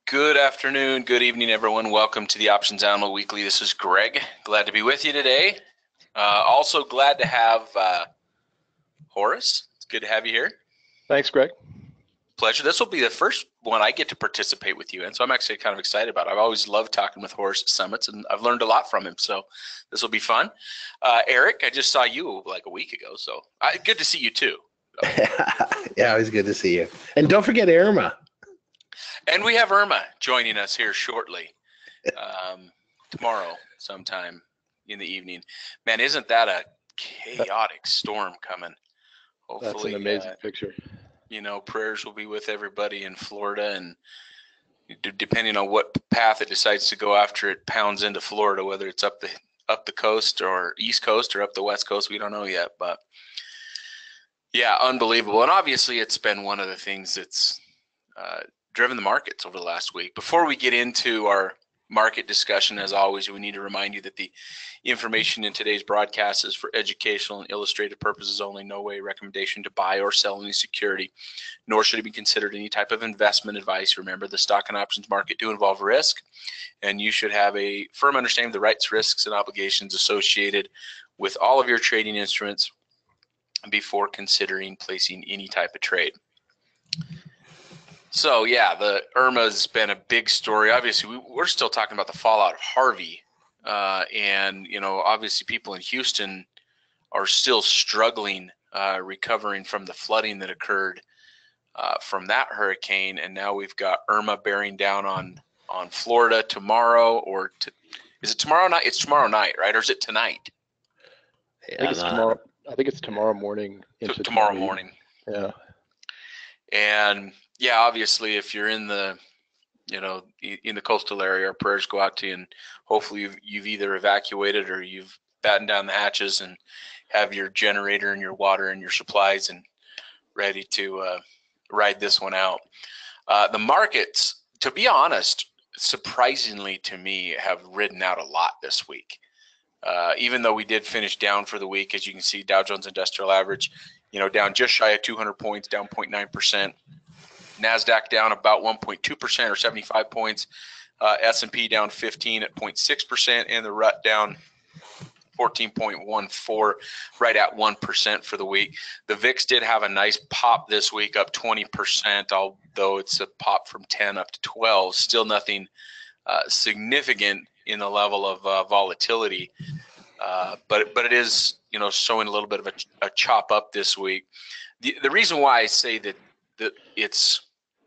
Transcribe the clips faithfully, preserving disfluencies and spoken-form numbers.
Good afternoon, good evening, everyone. Welcome to the Options Animal Weekly. This is Greg. Glad to be with you today. Uh, also glad to have uh, Horace. It's good to have you here. Thanks, Greg. Pleasure. This will be the first one I get to participate with you in, so I'm actually kind of excited about it. I've always loved talking with Horace at summits, and I've learned a lot from him, so this will be fun. Uh, Eric, I just saw you like a week ago, so I, good to see you too. Yeah, always good to see you. And don't forget Irma. And we have Irma joining us here shortly, um, tomorrow sometime in the evening. Man, isn't that a chaotic storm coming? Hopefully, that's an amazing uh, picture. You know, prayers will be with everybody in Florida, and depending on what path it decides to go after, it pounds into Florida, whether it's up the up the coast or east coast or up the west coast. We don't know yet, but yeah, unbelievable. And obviously, it's been one of the things that's uh, driven the markets over the last week. Before we get into our market discussion, as always, we need to remind you that the information in today's broadcast is for educational and illustrative purposes only. No way recommendation to buy or sell any security, nor should it be considered any type of investment advice. Remember, the stock and options market do involve risk, and you should have a firm understanding of the rights, risks, and obligations associated with all of your trading instruments before considering placing any type of trade. So yeah, the Irma's been a big story. Obviously, we, we're still talking about the fallout of Harvey, uh, and you know, obviously, people in Houston are still struggling, uh, recovering from the flooding that occurred uh, from that hurricane. And now we've got Irma bearing down on on Florida tomorrow, or to, is it tomorrow night? It's tomorrow night, right? Or is it tonight? Yeah, I think it's tomorrow. I think it's tomorrow morning. Into tomorrow morning. Yeah. And yeah, obviously, if you're in the, you know, in the coastal area, our prayers go out to you, and hopefully you've, you've either evacuated or you've battened down the hatches and have your generator and your water and your supplies and ready to uh, ride this one out. Uh, the markets, to be honest, surprisingly to me, have ridden out a lot this week. Uh, even though we did finish down for the week, as you can see, Dow Jones Industrial Average, you know, down just shy of two hundred points, down zero point nine percent. NASDAQ down about one point two percent or seventy-five points. Uh, S and P down fifteen at zero point six percent, and the R U T down fourteen point one four, right at one percent for the week. The V I X did have a nice pop this week, up twenty percent, although it's a pop from ten up to twelve. Still nothing uh, significant in the level of uh, volatility, uh, but but it is, you know, showing a little bit of a, a chop up this week. The the reason why I say that that it's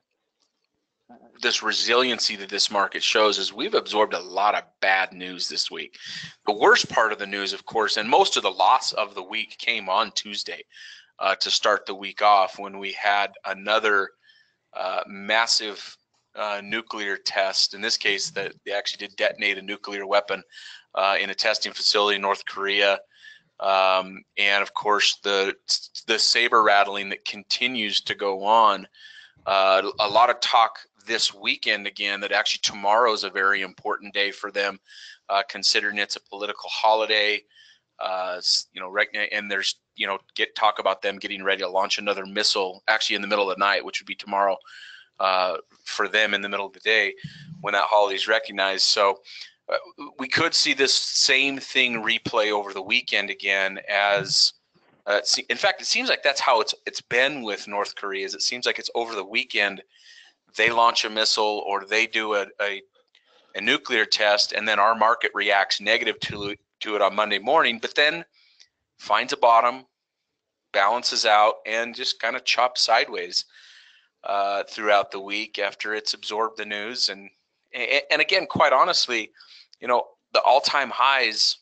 this resiliency that this market shows is we've absorbed a lot of bad news this week. The worst part of the news, of course, and most of the loss of the week came on Tuesday uh, to start the week off, when we had another uh, massive uh, nuclear test. In this case, that they actually did detonate a nuclear weapon uh, in a testing facility in North Korea. Um, and of course, the the saber rattling that continues to go on. Uh, a lot of talk this weekend again that actually tomorrow is a very important day for them, uh, considering it's a political holiday. Uh, you know, right now, and there's, you know, get talk about them getting ready to launch another missile actually in the middle of the night, which would be tomorrow uh, for them in the middle of the day when that holiday is recognized. So uh, we could see this same thing replay over the weekend again, as uh, in fact, it seems like that's how it's it's been with North Korea. Is it seems like it's over the weekend they launch a missile or they do a, a, a nuclear test, and then our market reacts negative to, to it on Monday morning, but then finds a bottom, balances out, and just kind of chops sideways uh, throughout the week after it's absorbed the news. And, and again, quite honestly, you know, the all-time highs,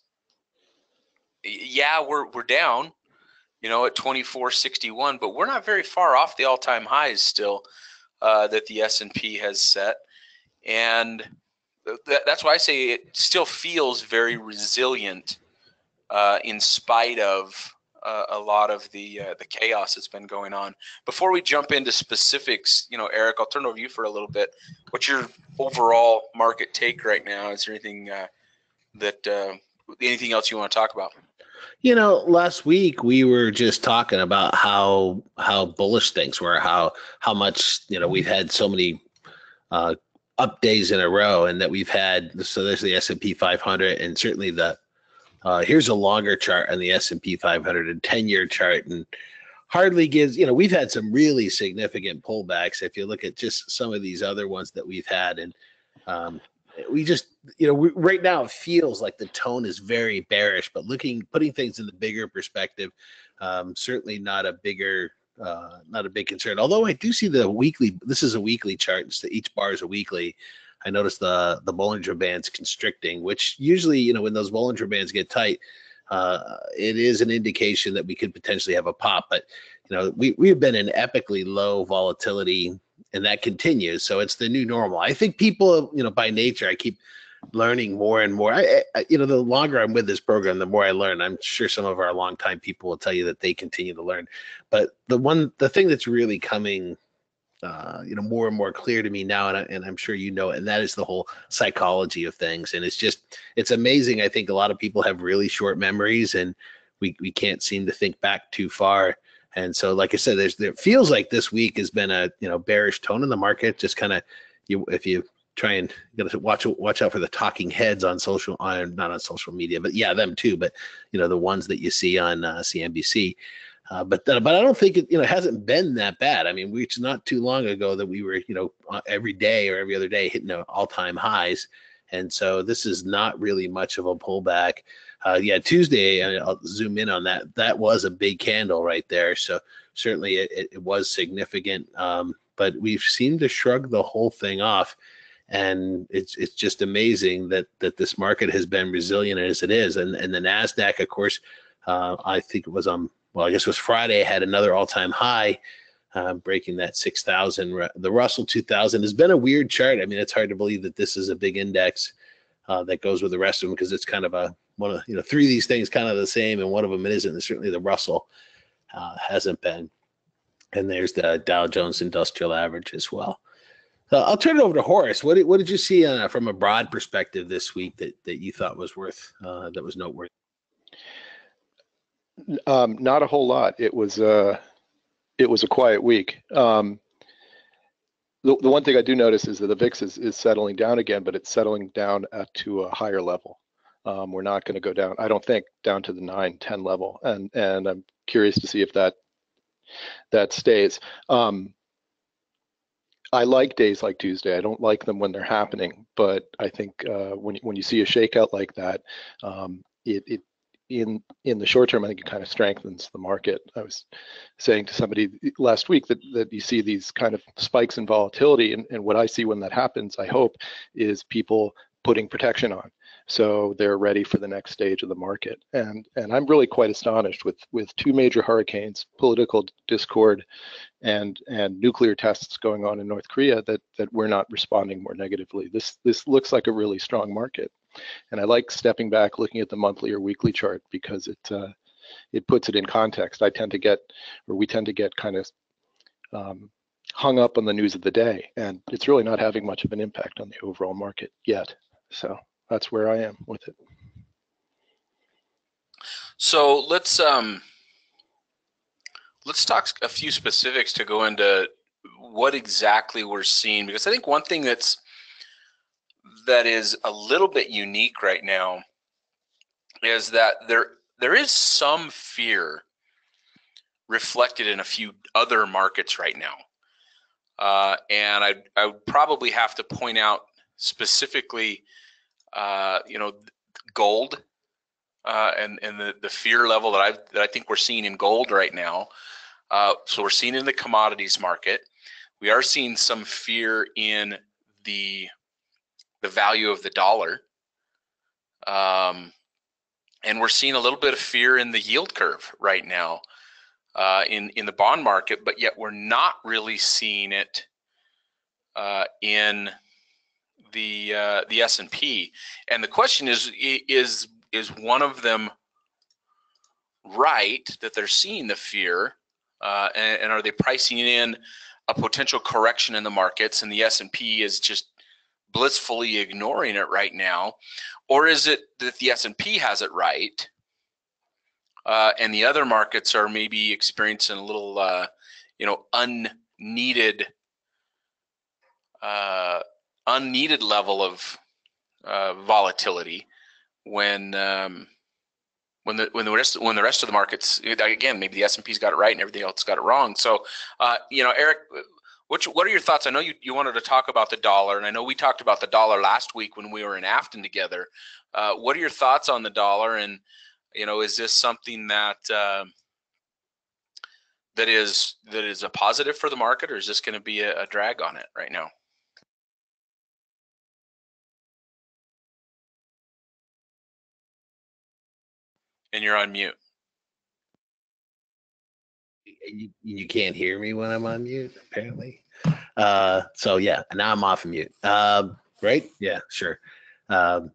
yeah, we're, we're down, you know, at twenty-four sixty-one, but we're not very far off the all-time highs still. Uh, that the S and P has set, and th that's why I say it still feels very resilient uh, in spite of uh, a lot of the uh, the chaos that's been going on. Before we jump into specifics, you know, Eric, I'll turn it over to you for a little bit. What's your overall market take right now? Is there anything uh, that uh, anything else you want to talk about? You know, last week we were just talking about how how bullish things were, how how much, you know, we've had so many uh, up days in a row, and that we've had. So there's the S and P five hundred, and certainly the uh, here's a longer chart on the S and P five hundred and ten-year chart, and hardly gives. You know, we've had some really significant pullbacks. If you look at just some of these other ones that we've had, and um, we just, you know, we, right now it feels like the tone is very bearish. But looking, putting things in the bigger perspective, um, certainly not a bigger. Uh, not a big concern. Although I do see the weekly. This is a weekly chart. So each bar is a weekly. I noticed the the Bollinger Bands constricting, which usually, you know, when those Bollinger Bands get tight, uh, it is an indication that we could potentially have a pop. But you know, we we've been in epically low volatility, and that continues. So it's the new normal. I think people, you know, by nature, I keep learning more and more. I, I, you know, the longer I'm with this program, the more I learn. I'm sure some of our longtime people will tell you that they continue to learn. But the one, the thing that's really coming, uh, you know, more and more clear to me now, and, I, and I'm sure you know it, and that is the whole psychology of things. And it's just, it's amazing. I think a lot of people have really short memories, and we we can't seem to think back too far. And so, like I said, there's, there feels like this week has been a, you know, bearish tone in the market. Just kind of, you if you try and you gotta watch watch out for the talking heads on social, on not on social media, but yeah, them too. But you know, the ones that you see on uh, C N B C. Uh, but uh, but I don't think it, you know, hasn't been that bad. I mean, we, it's not too long ago that we were, you know, every day or every other day hitting all-time highs, and so this is not really much of a pullback. Uh, yeah, Tuesday, and I'll zoom in on that. That was a big candle right there. So certainly it, it was significant. Um, but we've seemed to shrug the whole thing off. And it's it's just amazing that that this market has been resilient as it is. And and the NASDAQ, of course, uh, I think it was on, well, I guess it was Friday, had another all-time high, uh, breaking that six thousand. The Russell two thousand has been a weird chart. I mean, it's hard to believe that this is a big index uh, that goes with the rest of them, because it's kind of a, one of, you know, three of these things kind of the same, and one of them it isn't. And certainly the Russell uh, hasn't been. And there's the Dow Jones Industrial Average as well. Uh, I'll turn it over to Horace. What did, what did you see uh, from a broad perspective this week that, that you thought was worth, uh, that was noteworthy? Um, not a whole lot. It was uh, it was a quiet week. Um, the, the one thing I do notice is that the V I X is, is settling down again, but it's settling down at, to a higher level. Um, we're not going to go down, I don't think, down to the nine, ten level, and and I'm curious to see if that that stays. Um, I like days like Tuesday. I don't like them when they're happening, but I think uh, when when you see a shakeout like that, um, it, it in in the short term, I think it kind of strengthens the market. I was saying to somebody last week that that you see these kind of spikes in volatility, and, and what I see when that happens, I hope, is people putting protection on, so they're ready for the next stage of the market. And and I'm really quite astonished with with two major hurricanes, political discord, and and nuclear tests going on in North Korea, that that we're not responding more negatively. This this looks like a really strong market, and I like stepping back, looking at the monthly or weekly chart, because it uh, it puts it in context. I tend to get, or we tend to get, kind of um, hung up on the news of the day, and it's really not having much of an impact on the overall market yet. So that's where I am with it. So let's um, let's talk a few specifics to go into what exactly we're seeing, because I think one thing that's that is a little bit unique right now is that there there is some fear reflected in a few other markets right now, uh, and I I would probably have to point out specifically, uh, you know, gold. Uh, and and the, the fear level that I that I think we're seeing in gold right now. Uh, so we're seeing in the commodities market. We are seeing some fear in the the value of the dollar, um, and we're seeing a little bit of fear in the yield curve right now uh, in in the bond market. But yet we're not really seeing it uh, in the uh, the S and P. And the question is is is one of them right, that they're seeing the fear, uh, and, and are they pricing in a potential correction in the markets, and the S and P is just blissfully ignoring it right now? Or is it that the S and P has it right, uh, and the other markets are maybe experiencing a little uh, you know unneeded uh, unneeded level of uh, volatility when um, when the when the rest when the rest of the markets, again, maybe the S and P's got it right and everything else got it wrong. So, uh, you know, Eric, what what are your thoughts? I know you, you wanted to talk about the dollar, and I know we talked about the dollar last week when we were in Afton together. Uh, what are your thoughts on the dollar? And you know, is this something that uh, that is that is a positive for the market, or is this going to be a, a drag on it right now? And you're on mute. You, you can't hear me when I'm on mute, apparently. Uh, so yeah, now I'm off of mute. Um, right? Yeah, sure. Um,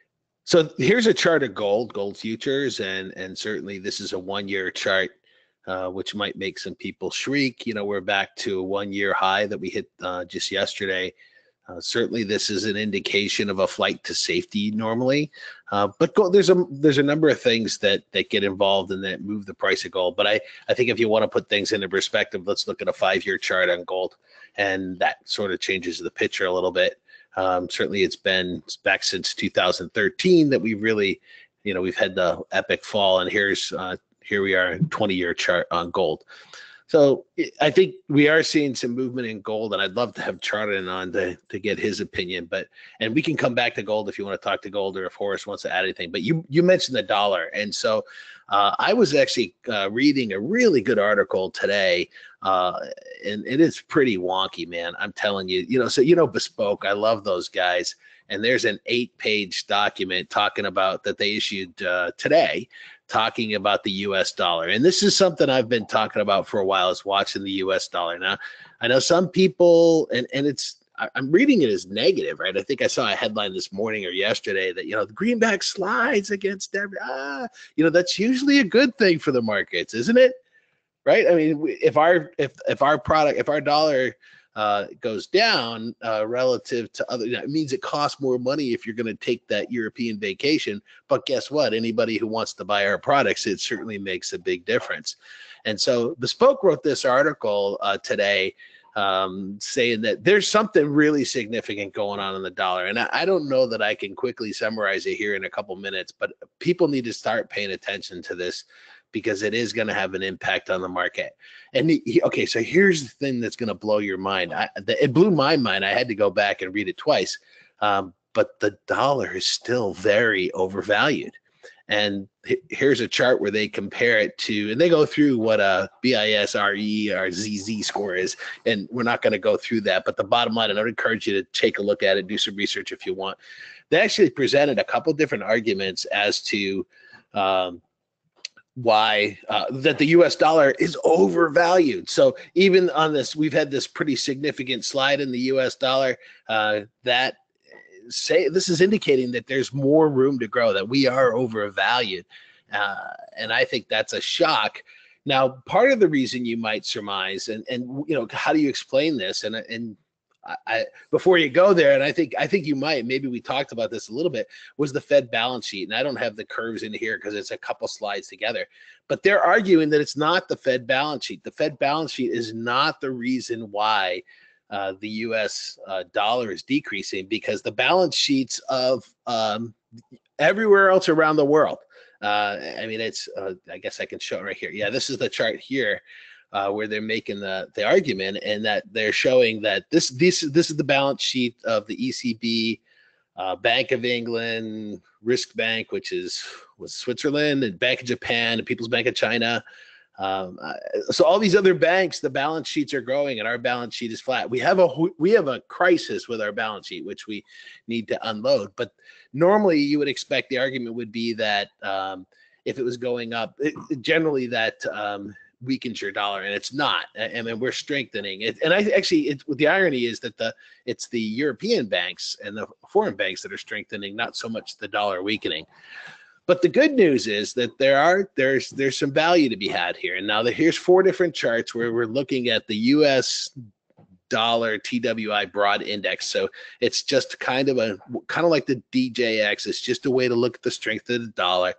so here's a chart of gold, gold futures, and and certainly this is a one-year chart, uh, which might make some people shriek. You know, we're back to a one-year high that we hit uh, just yesterday. Uh, certainly, this is an indication of a flight to safety normally, uh, but gold, there's a there's a number of things that that get involved and that move the price of gold. But I I think if you want to put things into perspective, let's look at a five-year chart on gold, and that sort of changes the picture a little bit. Um, certainly, it's been back since two thousand thirteen that we've really, you know, we've had the epic fall, and here's uh, here we are, twenty-year chart on gold. So I think we are seeing some movement in gold, and I'd love to have Charlton on to, to get his opinion. But and we can come back to gold if you want to talk to gold, or if Horace wants to add anything. But you you mentioned the dollar, and so uh, I was actually uh, reading a really good article today, uh, and it is pretty wonky, man. I'm telling you, you know. So you know, Bespoke, I love those guys. And there's an eight-page document talking about that they issued uh, today, talking about the U S dollar. And this is something I've been talking about for a while, is watching the U S dollar. Now, I know some people, and, and it's, I'm reading it as negative, right? I think I saw a headline this morning or yesterday that, you know, the greenback slides against every, ah, you know, that's usually a good thing for the markets, isn't it? Right? I mean, if our, if, if our product, if our dollar uh, goes down uh, relative to other, it means it costs more money if you're going to take that European vacation. But guess what? Anybody who wants to buy our products, it certainly makes a big difference. And so Bespoke wrote this article uh, today um, saying that there's something really significant going on in the dollar. And I, I don't know that I can quickly summarize it here in a couple minutes, but people need to start paying attention to this, because it is going to have an impact on the market. And he, okay, so here's the thing that's going to blow your mind. I, the, it blew my mind. I had to go back and read it twice. Um, but the dollar is still very overvalued. And here's a chart where they compare it to, and they go through what a B I S R E or Z Z score is. And we're not going to go through that. But the bottom line, and I would encourage you to take a look at it, do some research if you want. They actually presented a couple different arguments as to um, why uh, that the U S dollar is overvalued. So even on this, we've had this pretty significant slide in the U S dollar uh, that say this is indicating that there's more room to grow, that we are overvalued. Uh, and I think that's a shock. Now, part of the reason you might surmise, and, and you know, how do you explain this? And, and I, before you go there, and I think I think you might, maybe we talked about this a little bit, was the Fed balance sheet. And I don't have the curves in here because it's a couple slides together, but they're arguing that it's not the Fed balance sheet. The Fed balance sheet is not the reason why uh, the U S uh, dollar is decreasing, because the balance sheets of um, everywhere else around the world. Uh, I mean, it's, uh, I guess I can show it right here. Yeah, this is the chart here. Uh, where they're making the, the argument, and that they're showing that this this this is the balance sheet of the E C B, uh, Bank of England, Risk Bank, which is was Switzerland, and Bank of Japan, and People's Bank of China. Um, uh, so all these other banks, the balance sheets are growing, and our balance sheet is flat. We have a we have a crisis with our balance sheet, which we need to unload. But normally, you would expect the argument would be that um, if it was going up, it, generally that um, weakens your dollar, and it's not. I mean, we're strengthening it. And I actually, it, the irony is that the it's the European banks and the foreign banks that are strengthening, not so much the dollar weakening. But the good news is that there are there's there's some value to be had here. And now the, here's four different charts where we're looking at the U S dollar T W I broad index. So it's just kind of a kind of like the D J X. It's just a way to look at the strength of the dollar.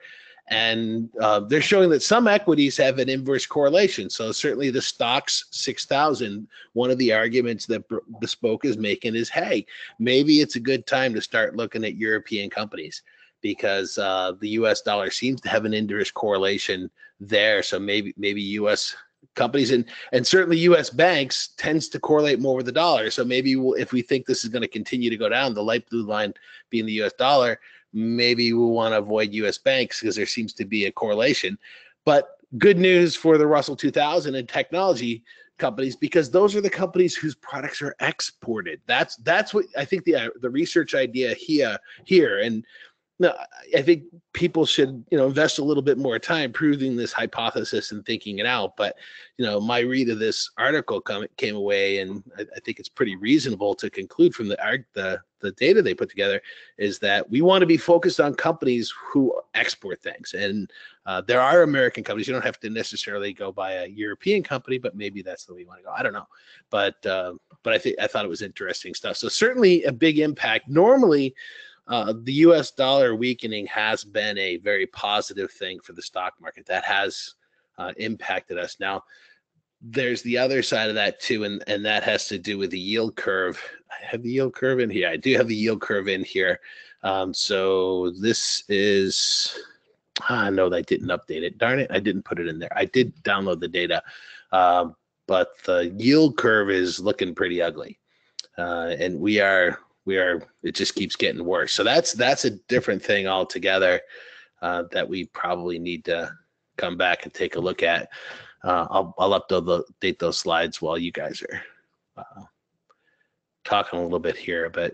And uh, they're showing that some equities have an inverse correlation. So certainly the stocks six thousand, one of the arguments that Bespoke is making is, hey, maybe it's a good time to start looking at European companies because uh, the U S dollar seems to have an inverse correlation there. So maybe maybe U S companies and and certainly U S banks tends to correlate more with the dollar. So maybe we'll, if we think this is going to continue to go down, the light blue line being the U S dollar, maybe we'll want to avoid U S banks because there seems to be a correlation. But good news for the Russell two thousand and technology companies, because those are the companies whose products are exported. That's that's what I think the uh, the research idea here here and no, I think people should, you know, invest a little bit more time proving this hypothesis and thinking it out. But, you know, my read of this article come, came away, and I, I think it's pretty reasonable to conclude from the, the the data they put together is that we want to be focused on companies who export things. And uh, there are American companies. You don't have to necessarily go by a European company, but maybe that's the way you want to go. I don't know. But uh, but I think I thought it was interesting stuff. So certainly a big impact. Normally, Uh, the U S dollar weakening has been a very positive thing for the stock market. That has uh, impacted us. Now, there's the other side of that too, and, and that has to do with the yield curve. I have the yield curve in here. I do have the yield curve in here. Um, so this is, ah, no, I didn't update it. Darn it, I didn't put it in there. I did download the data, um, but the yield curve is looking pretty ugly. Uh, and we are, we are, it just keeps getting worse. So that's, that's a different thing altogether uh, that we probably need to come back and take a look at. Uh, I'll, I'll update those slides while you guys are uh, talking a little bit here. But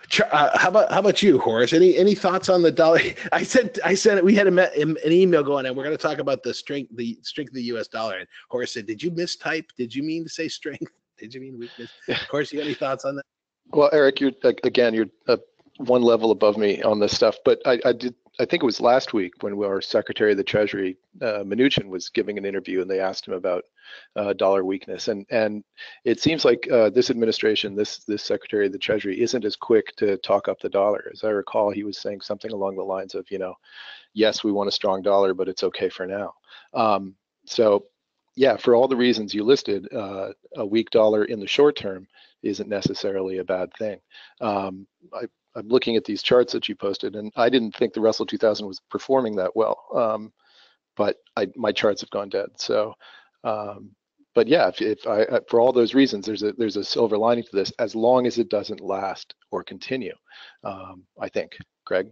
uh, how about how about you, Horace? Any any thoughts on the dollar? I sent I sent we had a, an email going, and we're going to talk about the strength the strength of the U S dollar. And Horace said, "Did you mistype? Did you mean to say strength? Did you mean weakness?" Horace, you got any thoughts on that? Well, Eric, you're again, you're uh, one level above me on this stuff, but I, I did. I think it was last week when our Secretary of the Treasury, uh, Mnuchin, was giving an interview, and they asked him about uh, dollar weakness, and and it seems like uh, this administration, this this Secretary of the Treasury, isn't as quick to talk up the dollar. As I recall, he was saying something along the lines of, you know, yes, we want a strong dollar, but it's okay for now. Um, so, yeah, for all the reasons you listed, uh, a weak dollar in the short term isn't necessarily a bad thing. Um, I, I'm looking at these charts that you posted, and I didn't think the Russell two thousand was performing that well, um, but I, my charts have gone dead. So, um, but yeah, if, if I, for all those reasons, there's a there's a silver lining to this, as long as it doesn't last or continue. Um, I think, Greg.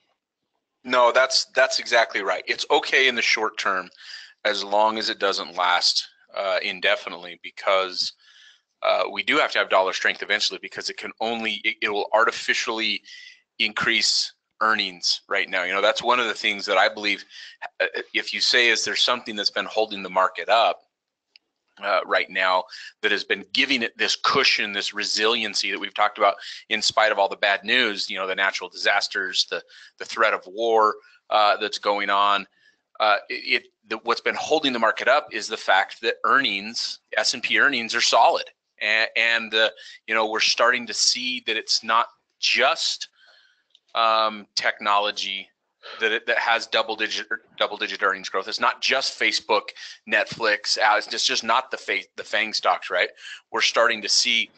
No, that's that's exactly right. It's okay in the short term, as long as it doesn't last uh, indefinitely, because Uh, we do have to have dollar strength eventually, because it can only, it, it will artificially increase earnings right now. You know, that's one of the things that I believe, if you say, is there something that's been holding the market up uh, right now that has been giving it this cushion, this resiliency that we've talked about in spite of all the bad news, you know, the natural disasters, the, the threat of war uh, that's going on. Uh, it, it the, what's been holding the market up is the fact that earnings, S and P earnings, are solid. And, and uh, you know, we're starting to see that it's not just um, technology that it, that has double digit double digit earnings growth. It's not just Facebook, Netflix. Uh, it's just, just not the fa- the FANG stocks, right? We're starting to see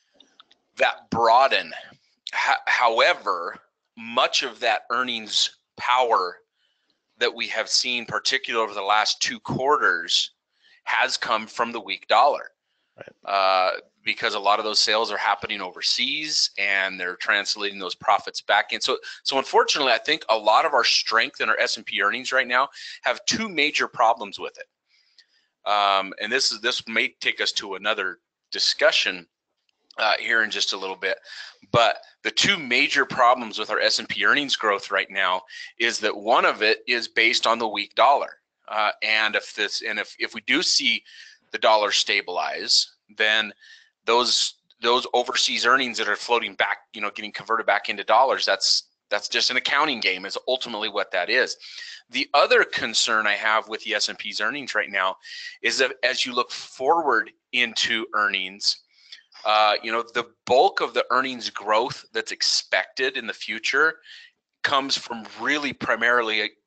that broaden. H- however, much of that earnings power that we have seen, particularly over the last two quarters, has come from the weak dollar. Right. Uh, because a lot of those sales are happening overseas, and they're translating those profits back in. So, so unfortunately, I think a lot of our strength in our S and P earnings right now have two major problems with it. Um, and this is this may take us to another discussion uh, here in just a little bit. But the two major problems with our S and P earnings growth right now is that one of it is based on the weak dollar, uh, and if this and if if we do see the dollar stabilize, then those those overseas earnings that are floating back, you know, getting converted back into dollars, that's that's just an accounting game, is ultimately what that is. The other concern I have with the S and P's earnings right now is that as you look forward into earnings, uh, you know, the bulk of the earnings growth that's expected in the future comes from really primarily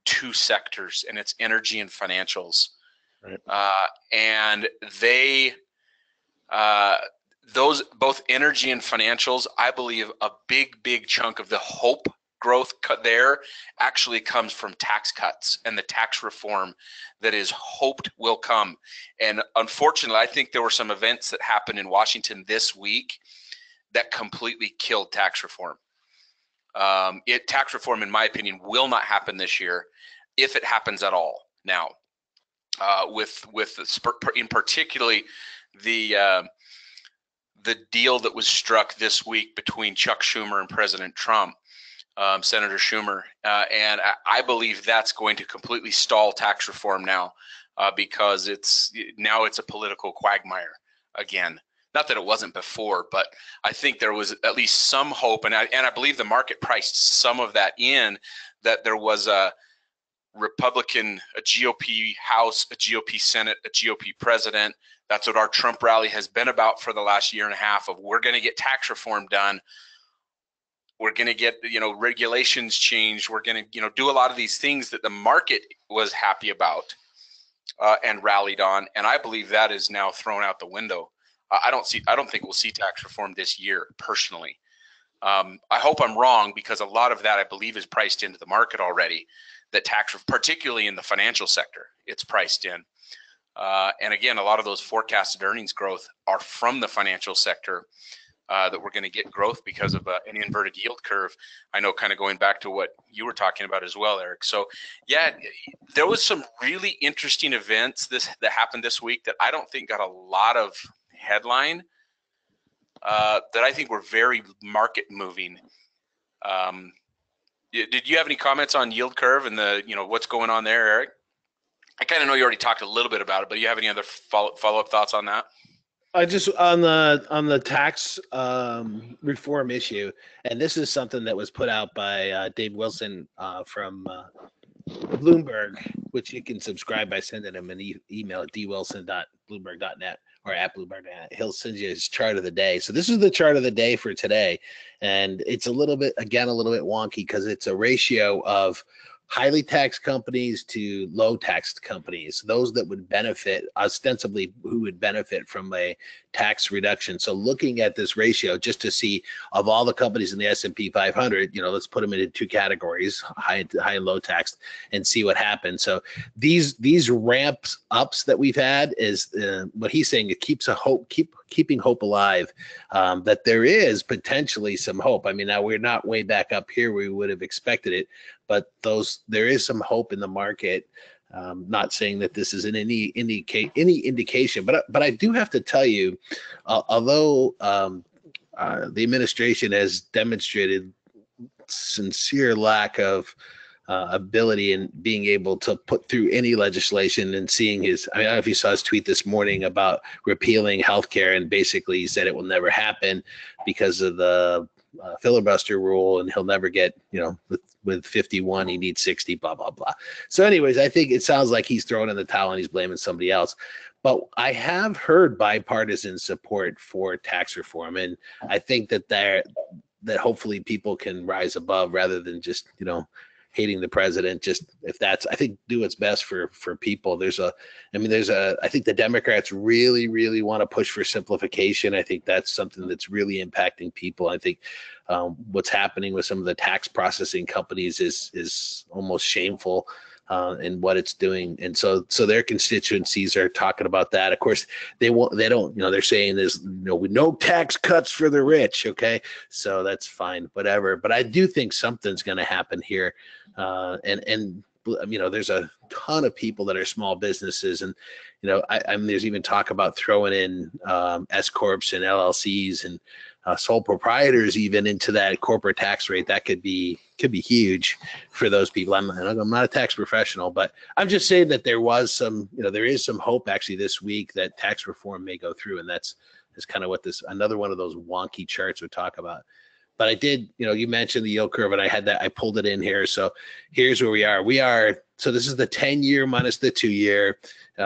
two sectors, and it's energy and financials. Right. Uh, and they, uh, those both energy and financials, I believe a big, big chunk of the hope growth cut there actually comes from tax cuts and the tax reform that is hoped will come. And unfortunately, I think there were some events that happened in Washington this week that completely killed tax reform. Um, it tax reform, in my opinion, will not happen this year, if it happens at all. Now, uh, with with the, in particularly the uh, the deal that was struck this week between Chuck Schumer and President Trump, um, Senator Schumer, uh, and I, I believe that's going to completely stall tax reform now, uh, because it's now it's a political quagmire again. Not that it wasn't before, but I think there was at least some hope, and I and I believe the market priced some of that in, that there was a Republican, a G O P House, a G O P Senate, a G O P president. That's what our Trump rally has been about for the last year and a half. Of we're going to get tax reform done. We're going to get, you know, regulations changed. We're going to, you know, do a lot of these things that the market was happy about uh, and rallied on. And I believe that is now thrown out the window. Uh, I don't see. I don't think we'll see tax reform this year, personally. Um, I hope I'm wrong, because a lot of that I believe is priced into the market already. That tax, particularly in the financial sector, it's priced in. Uh, and again, a lot of those forecasted earnings growth are from the financial sector, uh, that we're going to get growth because of uh, an inverted yield curve. I know, kind of going back to what you were talking about as well, Eric. So yeah, there was some really interesting events this that happened this week that I don't think got a lot of headline, uh, that I think were very market moving. Um, Did you have any comments on yield curve and the, you know, what's going on there, Eric? I kind of know you already talked a little bit about it, but do you have any other follow follow up thoughts on that? I just on the on the tax um, reform issue, and this is something that was put out by uh, Dave Wilson uh, from uh, Bloomberg, which you can subscribe by sending him an e- email at d wilson dot bloomberg dot net or at bloomberg dot net. He'll send you his chart of the day. So this is the chart of the day for today, and it's a little bit, again, a little bit wonky because it's a ratio of highly taxed companies to low taxed companies, those that would benefit, ostensibly who would benefit from a tax reduction. So looking at this ratio just to see, of all the companies in the S and P five hundred, you know, let's put them into two categories, high high and low taxed, and see what happens. So these these ramps ups that we've had is uh, what he's saying. It keeps a hope, keep keeping hope alive, um, that there is potentially some hope. I mean, now we're not way back up here where we would have expected it, but those there is some hope in the market. Um, not saying that this is an any indicate any indication, but but I do have to tell you, uh, although um, uh, the administration has demonstrated sincere lack of uh, ability in being able to put through any legislation, and seeing his, I mean, I don't know if you saw his tweet this morning about repealing healthcare, and basically he said it will never happen because of the Uh, filibuster rule, and he'll never get, you know, with, with fifty-one, he needs sixty, blah, blah, blah. So anyways, I think it sounds like he's throwing in the towel and he's blaming somebody else. But I have heard bipartisan support for tax reform, and I think that there, that hopefully people can rise above rather than just, you know, hating the president. Just if that's, I think, do what's best for for people. There's a, I mean, there's a, I think the Democrats really, really want to push for simplification. I think that's something that's really impacting people. I think um, what's happening with some of the tax processing companies is is almost shameful uh, in what it's doing. And so so their constituencies are talking about that. Of course, they won't, they don't, you know, they're saying there's, you know, no tax cuts for the rich. Okay. So that's fine, whatever. But I do think something's going to happen here. Uh, and, and, you know, there's a ton of people that are small businesses, and, you know, I, I mean, there's even talk about throwing in um, S corps and L L Cs and uh, sole proprietors even into that corporate tax rate. That could be could be huge for those people. I'm, I'm not a tax professional, but I'm just saying that there was some, you know, there is some hope actually this week that tax reform may go through, and that's is kind of what this, another one of those wonky charts would talk about. But I did, you know, you mentioned the yield curve, and I had that, I pulled it in here. So here's where we are. We are, so this is the ten year minus the two year. Uh,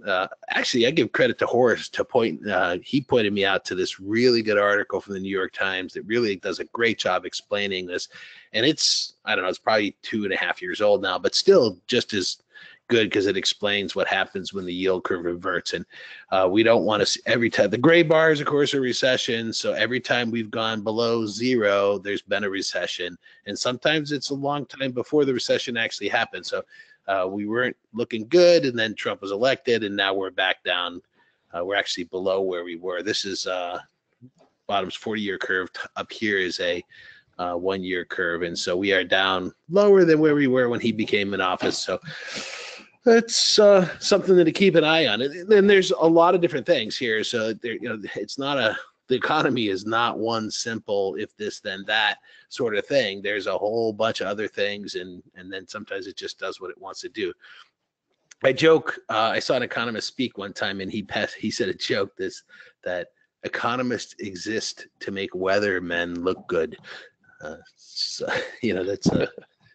uh, actually, I give credit to Horace to point. Uh, he pointed me out to this really good article from the New York Times that really does a great job explaining this. And it's, I don't know, it's probably two and a half years old now, but still just as good because it explains what happens when the yield curve inverts. And uh, we don't want to, every time, the gray bars, of course, are recession. So every time we've gone below zero, there's been a recession. And sometimes it's a long time before the recession actually happened. So uh, we weren't looking good, and then Trump was elected, and now we're back down. Uh, we're actually below where we were. This is uh, bottom's forty-year curve. Up here is a uh, one-year curve. And so we are down lower than where we were when he became in office. So that's uh, something to keep an eye on. And then there's a lot of different things here. So there, you know, it's not a, the economy is not one simple if this then that sort of thing. There's a whole bunch of other things, and and then sometimes it just does what it wants to do. I joke. Uh, I saw an economist speak one time, and he passed, he said a joke this that economists exist to make weathermen look good. Uh, so, you know, that's a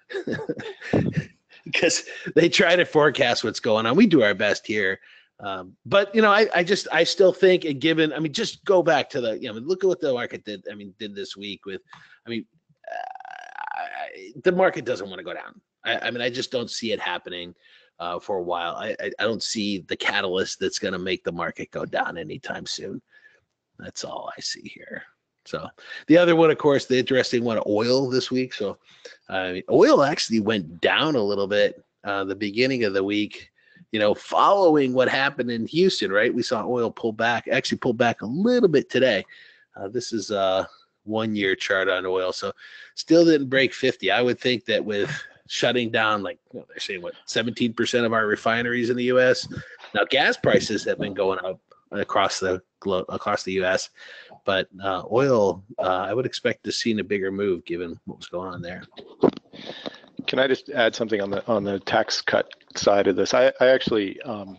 because they try to forecast what's going on. We do our best here. Um, but, you know, I, I just I still think, and given, I mean, just go back to the, you know, look at what the market did. I mean, did this week with, I mean, uh, I, the market doesn't want to go down. I, I mean, I just don't see it happening uh, for a while. I, I, I don't see the catalyst that's going to make the market go down anytime soon. That's all I see here. So the other one, of course, the interesting one, oil this week. So uh, oil actually went down a little bit uh, the beginning of the week, you know, following what happened in Houston, right? We saw oil pull back, actually pull back a little bit today. Uh, this is a one-year chart on oil. So still didn't break fifty. I would think that with shutting down, like, you know, they're saying, what, seventeen percent of our refineries in the U S. Now, gas prices have been going up across the globe, across the U S, but uh, oil, uh, I would expect to see a bigger move given what was going on there. Can I just add something on the on the tax cut side of this? I, I actually um,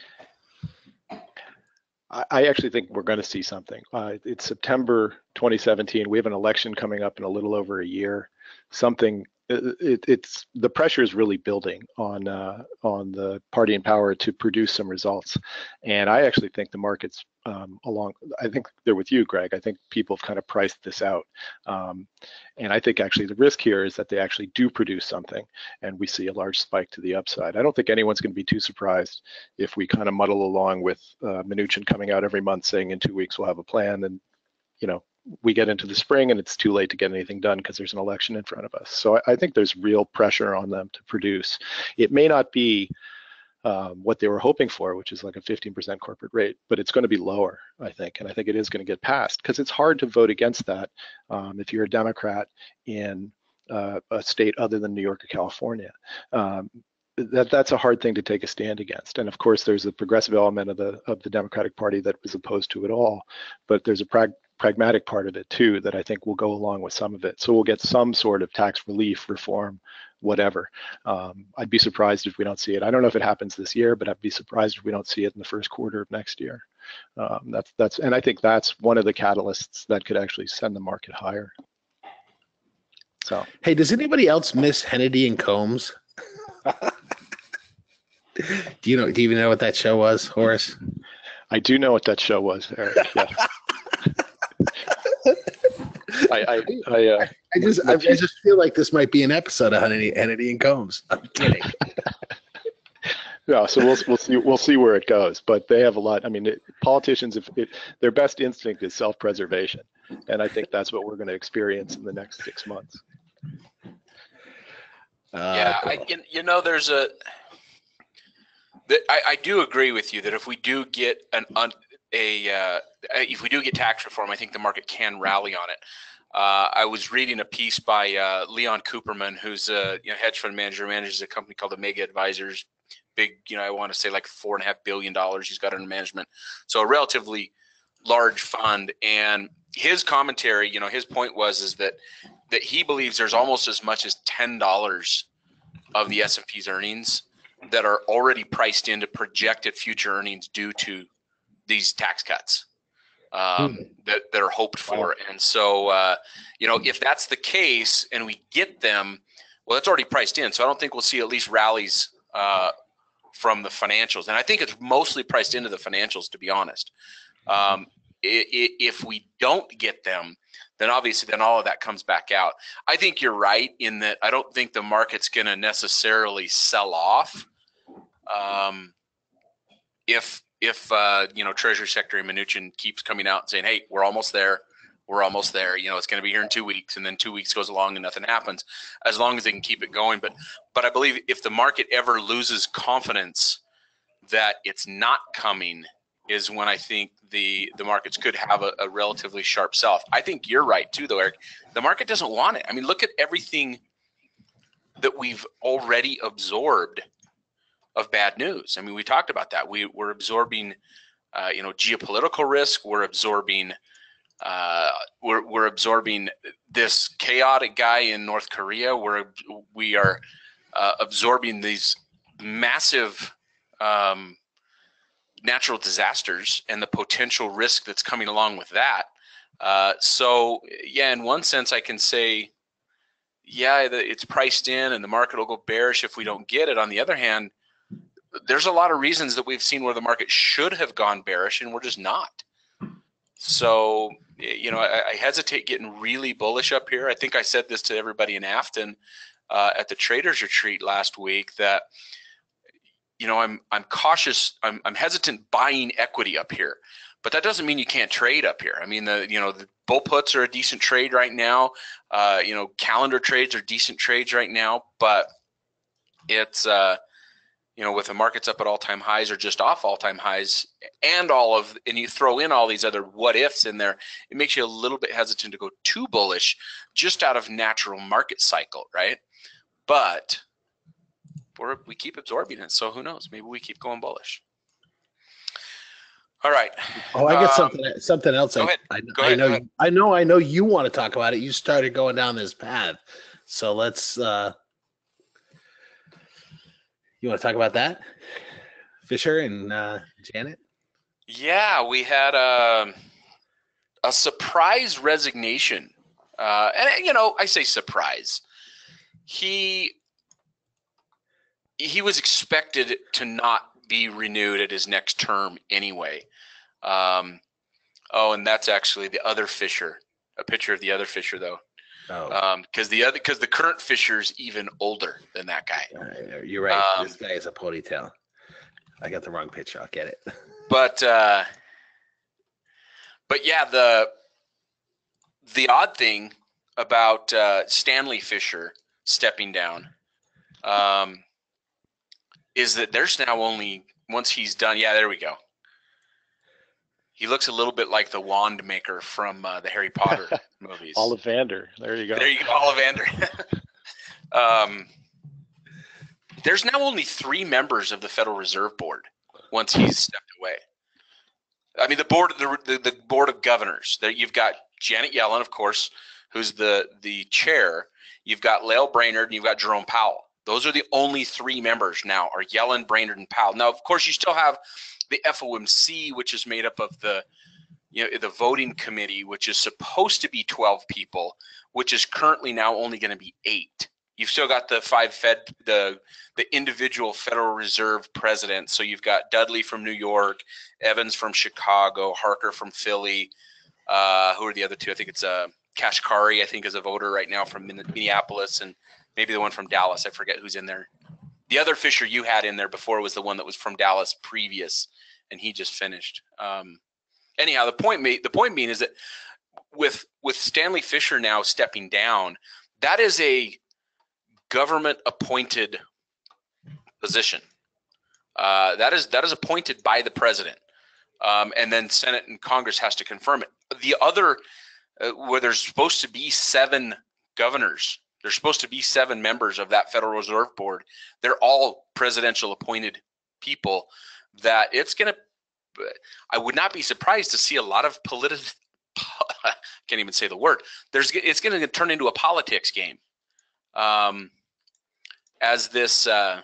I, I actually think we're going to see something. Uh, it's September twenty seventeen. We have an election coming up in a little over a year. Something. It, it's the pressure is really building on uh, on the party in power to produce some results, and I actually think the markets um, along. I think they're with you, Greg. I think people have kind of priced this out, um, and I think actually the risk here is that they actually do produce something, and we see a large spike to the upside. I don't think anyone's going to be too surprised if we kind of muddle along with uh, Mnuchin coming out every month saying in two weeks we'll have a plan, and you know. We get into the spring and it's too late to get anything done because there's an election in front of us. So I, I think there's real pressure on them to produce. It may not be um, what they were hoping for, which is like a fifteen percent corporate rate, but it's going to be lower, I think. And I think it is going to get passed because it's hard to vote against that um, if you're a Democrat in uh, a state other than New York or California. Um, that that's a hard thing to take a stand against. And of course, there's the progressive element of the of the Democratic Party that was opposed to it all, but there's a prag pragmatic part of it too that I think will go along with some of it. So we'll get some sort of tax relief, reform, whatever. Um, I'd be surprised if we don't see it. I don't know if it happens this year, but I'd be surprised if we don't see it in the first quarter of next year. Um, that's that's and I think that's one of the catalysts that could actually send the market higher. So hey, does anybody else miss Hannity and Combs? do you know? Do you even know what that show was, Horace? I do know what that show was, Eric. Yeah. I I I, uh, I just I, I just feel like this might be an episode of Hannity, Hannity and Combs. I'm kidding. Yeah, so we'll we'll see we'll see where it goes. But they have a lot. I mean, it, politicians, if it, their best instinct is self-preservation, and I think that's what we're going to experience in the next six months. Uh, yeah, cool. I, you, you know, there's a. The, I, I do agree with you that if we do get an un, a uh, if we do get tax reform, I think the market can rally on it. Uh, I was reading a piece by uh, Leon Cooperman, who's a you know, hedge fund manager, manages a company called Omega Advisors. Big, you know, I want to say like four and a half billion dollars he's got under management. So a relatively large fund. And his commentary, you know, his point was is that that he believes there's almost as much as ten dollars of the S and P's earnings that are already priced into projected future earnings due to these tax cuts um, hmm. that, that are hoped for. Wow. And so, uh, you know, if that's the case and we get them, well, that's already priced in. So I don't think we'll see at least rallies uh, from the financials, and I think it's mostly priced into the financials, to be honest. Um, if we don't get them, then obviously then all of that comes back out. I think you're right in that I don't think the market's going to necessarily sell off. Um, if if uh, you know, Treasury Secretary Mnuchin keeps coming out and saying, "Hey, we're almost there, we're almost there," you know, it's going to be here in two weeks, and then two weeks goes along and nothing happens, as long as they can keep it going. But but I believe if the market ever loses confidence that it's not coming, is when I think the the markets could have a, a relatively sharp sell-off. I think you're right too, though, Eric. The market doesn't want it. I mean, look at everything that we've already absorbed of bad news. I mean, we talked about that. We, we're absorbing, uh, you know, geopolitical risk. We're absorbing, uh, we're we're absorbing this chaotic guy in North Korea. We're we are uh, absorbing these massive um, natural disasters and the potential risk that's coming along with that. Uh, so yeah, in one sense, I can say, yeah, it's priced in, and the market will go bearish if we don't get it. On the other hand, there's a lot of reasons that we've seen where the market should have gone bearish and we're just not. So, you know, I, I hesitate getting really bullish up here. I think I said this to everybody in Afton uh, at the traders retreat last week that, you know, I'm I'm cautious. I'm I'm hesitant buying equity up here, but that doesn't mean you can't trade up here. I mean, the you know the bull puts are a decent trade right now. Uh, you know, calendar trades are decent trades right now, but it's uh, you know, with the markets up at all-time highs or just off all-time highs, and all of, and you throw in all these other what ifs in there, it makes you a little bit hesitant to go too bullish, just out of natural market cycle, right? But we're, we keep absorbing it, so who knows? Maybe we keep going bullish. All right. Oh, I get um, something something else. Go I, ahead. I, Go I ahead, know go ahead. I know I know you want to talk about it. You started going down this path, so let's. Uh, you want to talk about that, Fisher and uh, Janet? Yeah, we had a a surprise resignation, uh, and you know, I say surprise. He he was expected to not be renewed at his next term anyway. Um, oh, and that's actually the other Fisher, a picture of the other Fisher though. Oh, Um, because the other, because the current Fisher's even older than that guy. uh, you're right. Um, this guy is a ponytail. I got the wrong picture. I'll get it. But uh, but yeah, the the odd thing about uh, Stanley Fisher stepping down um, is that there's now only, once he's done. Yeah, there we go. He looks a little bit like the wand maker from uh, the Harry Potter movies. Ollivander. There you go. There you go, Ollivander. um, there's now only three members of the Federal Reserve Board once he's stepped away. I mean, the board, the the, the board of governors. There, you've got Janet Yellen, of course, who's the the chair. You've got Lael Brainerd, and you've got Jerome Powell. Those are the only three members now, are Yellen, Brainerd, and Powell. Now, of course, you still have the F O M C, which is made up of the, you know, the voting committee, which is supposed to be twelve people, which is currently now only going to be eight. You've still got the five Fed, the the individual Federal Reserve presidents. So you've got Dudley from New York, Evans from Chicago, Harker from Philly. Uh, who are the other two? I think it's uh, Kashkari, I think, is a voter right now from Minneapolis, and maybe the one from Dallas. I forget who's in there. The other Fisher you had in there before was the one that was from Dallas previous, and he just finished. Um, anyhow, the point made, the point being is that with with Stanley Fisher now stepping down, that is a government appointed position. Uh, that is that is appointed by the president, um, and then Senate and Congress has to confirm it. The other, uh, where there's supposed to be seven governors, there's supposed to be seven members of that Federal Reserve Board. They're all presidential appointed people. That it's going to, I would not be surprised to see a lot of political, can't even say the word. There's, it's going to turn into a politics game. Um, as this, uh,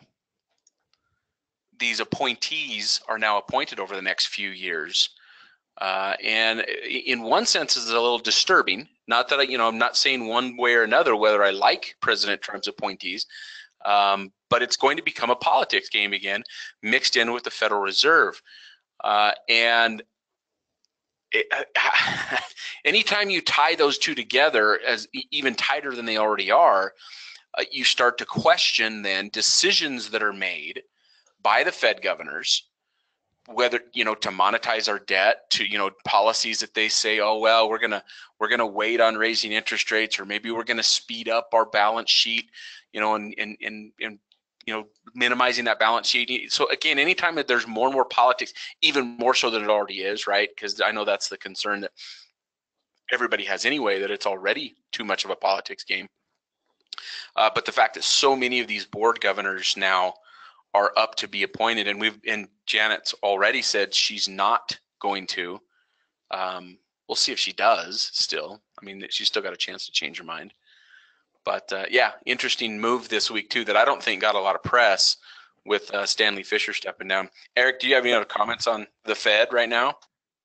these appointees are now appointed over the next few years. Uh, and in one sense, is a little disturbing. Not that I, you know, I'm not saying one way or another whether I like President Trump's appointees, um, but but it's going to become a politics game again, mixed in with the Federal Reserve. Uh, and it, uh, anytime you tie those two together as even tighter than they already are, uh, you start to question then decisions that are made by the Fed governors, whether, you know, to monetize our debt, to, you know, policies that they say, oh, well, we're going to, we're going to wait on raising interest rates, or maybe we're going to speed up our balance sheet, you know, and, and, and, and, you know, minimizing that balance sheet. So again, anytime that there's more and more politics, even more so than it already is, right? Because I know that's the concern that everybody has anyway, that it's already too much of a politics game. Uh, but the fact that so many of these board governors now are up to be appointed, and we've and Janet's already said she's not going to. Um, we'll see if she does still. I mean, she's still got a chance to change her mind. But uh, yeah, interesting move this week too that I don't think got a lot of press with uh, Stanley Fischer stepping down. Eric, do you have any other comments on the Fed right now?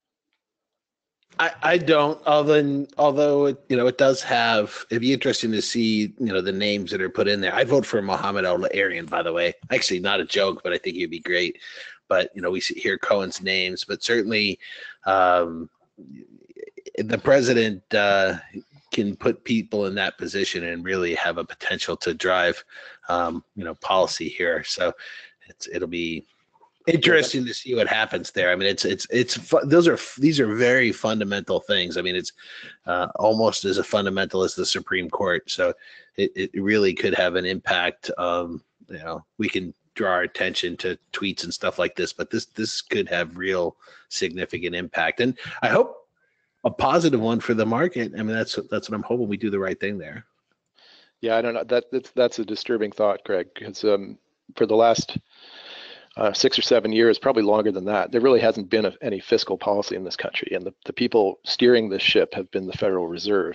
I, I don't, although, although it, you know, it does have, it'd be interesting to see, you know, the names that are put in there. I'd vote for Mohammed Al-Arian, by the way. Actually, not a joke, but I think he'd be great. But, you know, we see, hear Cohen's names, but certainly um, the president uh, can put people in that position and really have a potential to drive, um, you know, policy here. So it's, it'll be interesting to see what happens there. I mean, it's it's it's those are these are very fundamental things. I mean, it's uh, almost as a fundamental as the Supreme Court. So it, it really could have an impact. Um, you know, we can draw our attention to tweets and stuff like this, but this this could have real significant impact. And I hope a positive one for the market. I mean, that's that's what I'm hoping. We do the right thing there. Yeah, I don't know. That that's that's a disturbing thought, Greg, because um, for the last Uh, six or seven years, probably longer than that, there really hasn't been a, any fiscal policy in this country. And the, the people steering this ship have been the Federal Reserve.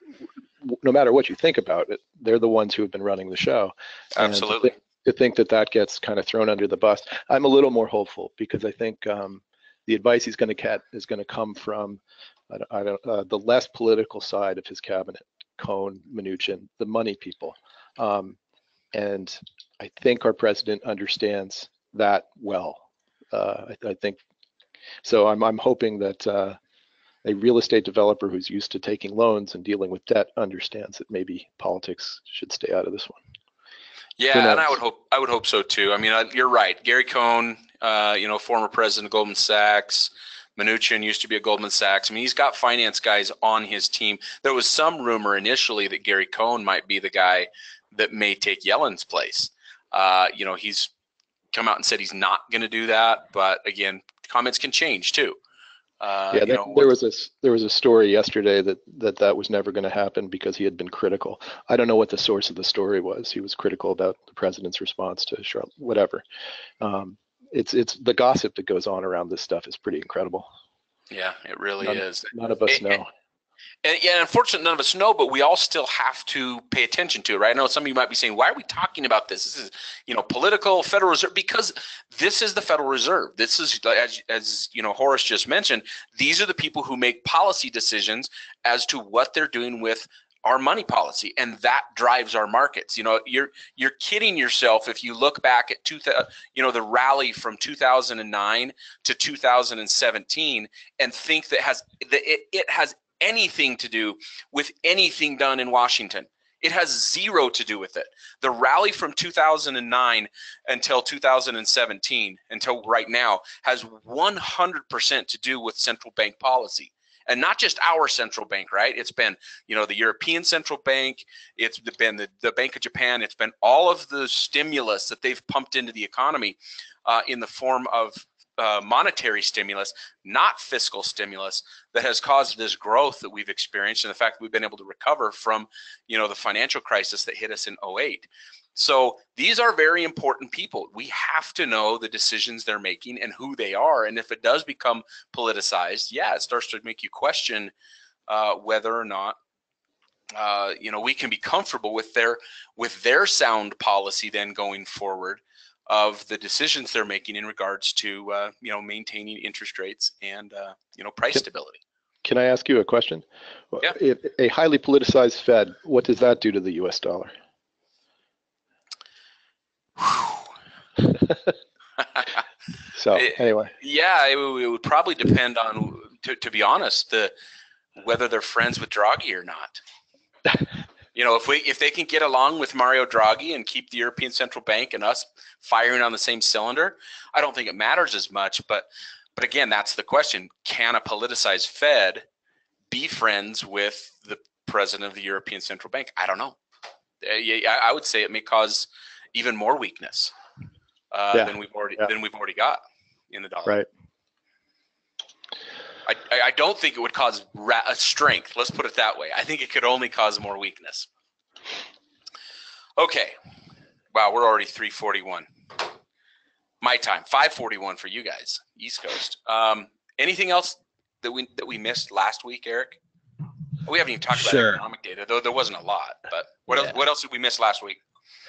No matter what you think about it, they're the ones who have been running the show. Absolutely. To, th- to think that that gets kind of thrown under the bus, I'm a little more hopeful, because I think um, the advice he's going to get is going to come from I don't, I don't, uh, the less political side of his cabinet, Cohn, Mnuchin, the money people. Um, and I think our president understands that well. Uh, I, I think so. I'm I'm hoping that uh, a real estate developer who's used to taking loans and dealing with debt understands that maybe politics should stay out of this one. Yeah, and I would hope I would hope so too. I mean, I, you're right. Gary Cohn, uh, you know, former president of Goldman Sachs. Mnuchin used to be at Goldman Sachs. I mean, he's got finance guys on his team. There was some rumor initially that Gary Cohn might be the guy that may take Yellen's place. Uh, you know, he's come out and said he's not going to do that, but again, comments can change too. Uh, yeah, you there, know, there was a there was a story yesterday that that that was never going to happen because he had been critical. I don't know what the source of the story was. He was critical about the president's response to Charlotte, whatever. Um, it's it's the gossip that goes on around this stuff is pretty incredible. Yeah, it really none, is. None of us it, know. It, And yeah, unfortunately, none of us know, but we all still have to pay attention to it, right? I know some of you might be saying, why are we talking about this? This is, you know, political, Federal Reserve, because this is the Federal Reserve. This is, as, as you know, Horace just mentioned, these are the people who make policy decisions as to what they're doing with our money policy, and that drives our markets. You know, you're you're kidding yourself if you look back at two, you know, the rally from two thousand nine to two thousand seventeen and think that has that it, it has anything to do with anything done in Washington. It has zero to do with it. The rally from two thousand nine until two thousand seventeen, until right now, has one hundred percent to do with central bank policy. And not just our central bank, right? It's been, you know, the European Central Bank, it's been the, the Bank of Japan, it's been all of the stimulus that they've pumped into the economy uh, in the form of Uh, monetary stimulus, not fiscal stimulus, that has caused this growth that we've experienced, and the fact that we've been able to recover from, you know, the financial crisis that hit us in oh eight. So these are very important people. We have to know the decisions they're making and who they are. And if it does become politicized, yeah, it starts to make you question uh, whether or not uh, you know, we can be comfortable with their with their sound policy then going forward, of the decisions they're making in regards to, uh, you know, maintaining interest rates and, uh, you know, price can, stability. Can I ask you a question? Yeah. If a highly politicized Fed, what does that do to the U S dollar? So It- anyway, Yeah, it, would- it would probably depend on, to, to be honest, the whether they're friends with Draghi or not. You know, if we if they can get along with Mario Draghi and keep the European Central Bank and us firing on the same cylinder, I don't think it matters as much. But but again, that's the question: can a politicized Fed be friends with the president of the European Central Bank? I don't know. Uh, yeah, I I would say it may cause even more weakness uh, Yeah, than we've already yeah. than we've already got in the dollar. right. I, I I don't think it would cause ra- a strength. Let's put it that way. I think it could only cause more weakness. Okay. Wow, we're already three forty-one. My time, five forty-one for you guys, East Coast. Um, anything else that we that we missed last week, Eric? We haven't even talked Sure. about economic data, though there wasn't a lot. But what Yeah. else? What else did we miss last week?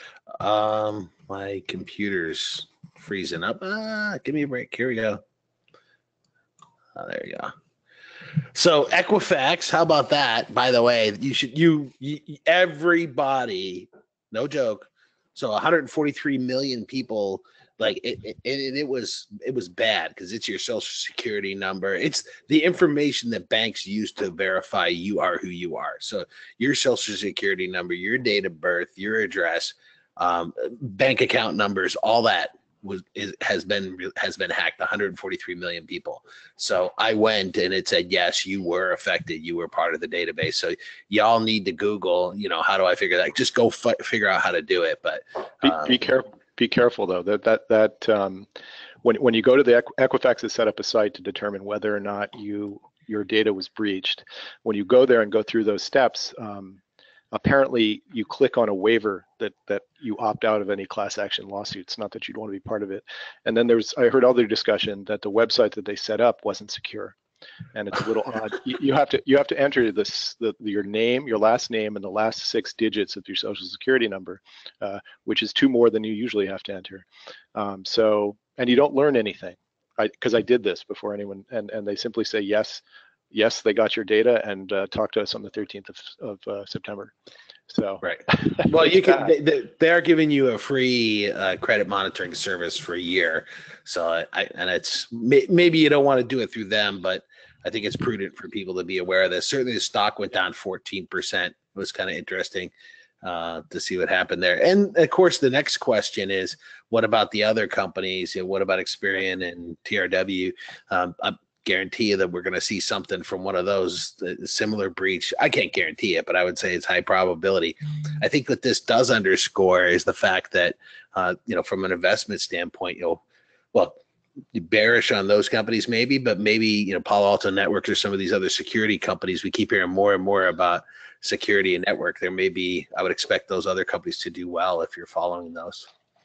Um, my computer's freezing up. Ah, give me a break. Here we go. Oh, there you go. So Equifax, how about that? By the way, you should you, you everybody, no joke. So one hundred forty-three million people, like it, it, it, it was it was bad because it's your social security number. It's the information that banks use to verify you are who you are. So your social security number, your date of birth, your address, um, bank account numbers, all that was is, has been has been hacked. one hundred forty-three million people. So I went and it said yes, you were affected. You were part of the database. So y'all need to Google. You know, how do I figure that? Just go f- figure out how to do it. But Be, um, be careful. Be careful though. That that that um, when when you go to the Equ- Equifax has set up a site to determine whether or not you your data was breached. When you go there and go through those steps, um, apparently you click on a waiver that that you opt out of any class action lawsuits. Not that you'd want to be part of it. And then there's I heard other discussion that the website that they set up wasn't secure. And it's a little odd. You, you have to you have to enter this the, your name, your last name, and the last six digits of your social security number, uh, which is two more than you usually have to enter. Um, so and you don't learn anything, because I, I did this before anyone, and and they simply say yes, yes, they got your data, and uh, talk to us on the thirteenth of, of uh, September. So right. Well, you can. bad. They, they, they're giving you a free uh, credit monitoring service for a year. So I, I and it's may, maybe you don't want to do it through them, but I think it's prudent for people to be aware of this. Certainly, the stock went down fourteen percent. It was kind of interesting uh, to see what happened there. And of course, the next question is, what about the other companies? You know, what about Experian and T R W? Um, I guarantee you that we're going to see something from one of those, uh, similar breach. I can't guarantee it, but I would say it's high probability. I think what this does underscore is the fact that, uh, you know, from an investment standpoint, you know, well, bearish on those companies maybe, but maybe, you know, Palo Alto Networks or some of these other security companies, we keep hearing more and more about security and network. There may be, I would expect those other companies to do well if you're following those.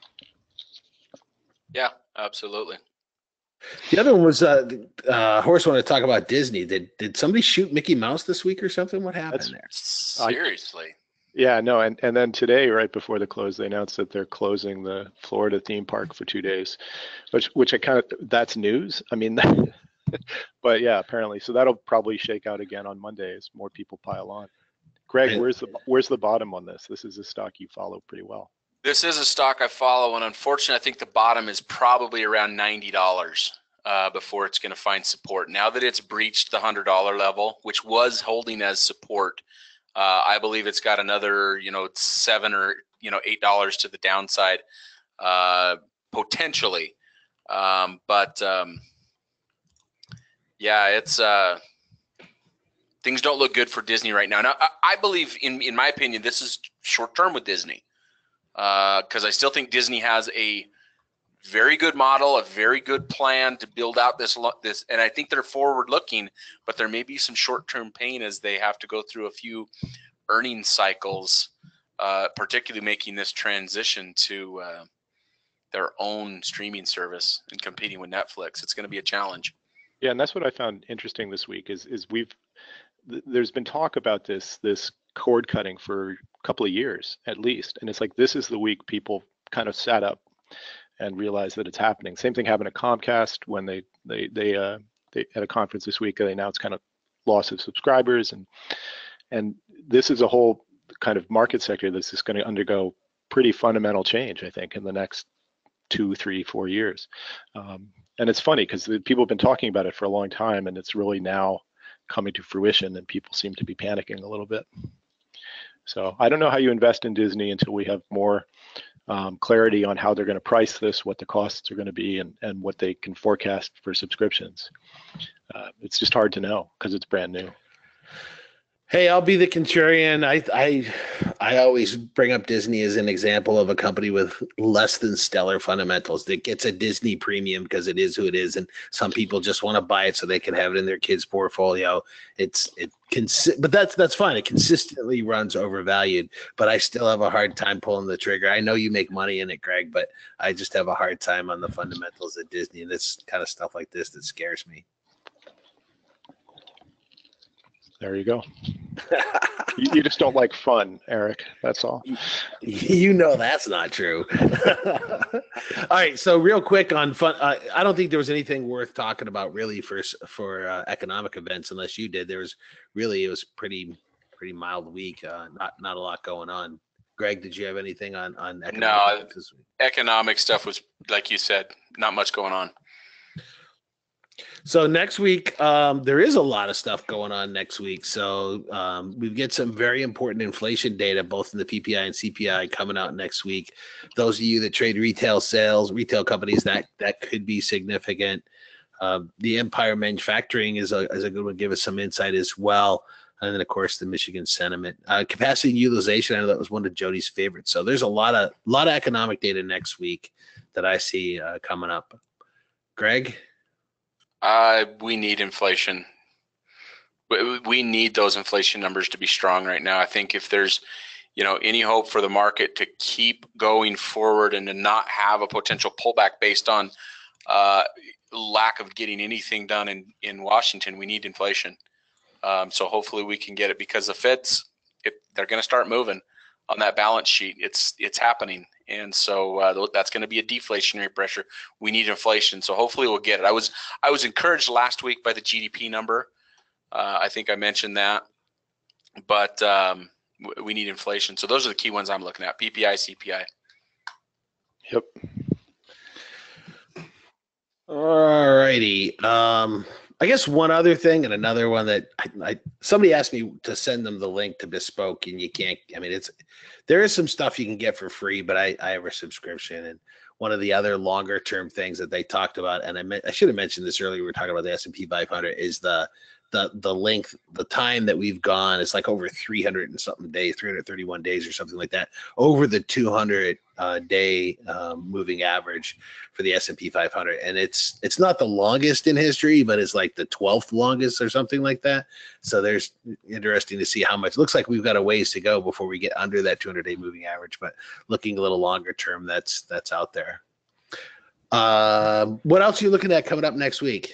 Yeah, absolutely. The other one was uh, uh, Horace wanted to talk about Disney. Did did somebody shoot Mickey Mouse this week or something? What happened That's, there? Seriously. Yeah, no, and, and then today, right before the close, they announced that they're closing the Florida theme park for two days, which which I kind of that's news. I mean, but yeah, apparently, so that'll probably shake out again on Monday as more people pile on. Greg, And- where's the where's the bottom on this? This is a stock you follow pretty well. This is a stock I follow, and unfortunately, I think the bottom is probably around ninety dollars uh, before it's going to find support. Now that it's breached the one hundred dollar level, which was holding as support, uh, I believe it's got another, you know, seven or you know eight dollars to the downside uh, potentially. Um, but um, yeah, it's uh, things don't look good for Disney right now. Now, I, I believe, in in my opinion, this is short term with Disney. Because uh, I still think Disney has a very good model, a very good plan to build out this this, and I think they're forward looking. But there may be some short term pain as they have to go through a few earnings cycles, uh, particularly making this transition to uh, their own streaming service and competing with Netflix. It's going to be a challenge. Yeah, and that's what I found interesting this week is is we've th- there's been talk about this this cord cutting for a couple of years at least, and it's like this is the week people kind of sat up and realized that it's happening. Same thing happened at Comcast when they they they uh they at a conference this week they announced kind of loss of subscribers, and and this is a whole kind of market sector that's just going to undergo pretty fundamental change, I think, in the next two, three, four years. Um, and it's funny because people have been talking about it for a long time, and it's really now coming to fruition, and people seem to be panicking a little bit. So I don't know how you invest in Disney until we have more um, clarity on how they're going to price this, what the costs are going to be, and, and what they can forecast for subscriptions. Uh, it's just hard to know because it's brand new. Hey, I'll be the contrarian. I, I I always bring up Disney as an example of a company with less than stellar fundamentals that gets a Disney premium because it is who it is, and some people just want to buy it so they can have it in their kids' portfolio. It's it consi- but that's that's fine. It consistently runs overvalued, but I still have a hard time pulling the trigger. I know you make money in it, Greg, but I just have a hard time on the fundamentals at Disney, and it's kind of stuff like this that scares me. There you go. you, you just don't like fun, Eric. That's all. You know that's not true. All right, so real quick on fun. Uh, I don't think there was anything worth talking about really for for uh, economic events, unless you did. There was really it was pretty pretty mild week. Uh, not not a lot going on. Greg, did you have anything on on economic no, events this week? Economic stuff was, like you said, not much going on. So next week, um, there is a lot of stuff going on next week. So um, we get some very important inflation data, both in the P P I and C P I, coming out next week. Those of you that trade retail sales, retail companies, that that could be significant. Um, the Empire Manufacturing is a is a good one. Give us some insight as well. And then, of course, the Michigan sentiment, uh, capacity and utilization. I know that was one of Jody's favorites. So there's a lot of lot of economic data next week that I see uh, coming up. Greg. Uh, we need inflation. We, we need those inflation numbers to be strong right now. I think if there's, you know, any hope for the market to keep going forward and to not have a potential pullback based on uh, lack of getting anything done in, in Washington, we need inflation. Um, so hopefully we can get it, because the Feds, if they're going to start moving on that balance sheet, it's it's happening. And so uh, that's going to be a deflationary pressure. We need inflation. So hopefully we'll get it. I was I was encouraged last week by the G D P number. Uh, I think I mentioned that. But um, we need inflation. So those are the key ones I'm looking at: P P I, C P I. Yep. All righty. Um, I guess one other thing, and another one that I, I somebody asked me to send them the link to Bespoke, and you can't. I mean, it's there is some stuff you can get for free, but I, I have a subscription. And one of the other longer term things that they talked about, and I meant I should have mentioned this earlier. We were talking about the S and P five hundred, is the the the length, the time that we've gone. It's like over three hundred and something days, three hundred thirty-one days or something like that, over the two hundred uh, day um, moving average for the S and P five hundred. And it's it's not the longest in history, but it's like the twelfth longest or something like that. So there's interesting to see how much. Looks like we've got a ways to go before we get under that two hundred day moving average, but looking a little longer term, that's that's out there. Uh, what else are you looking at coming up next week?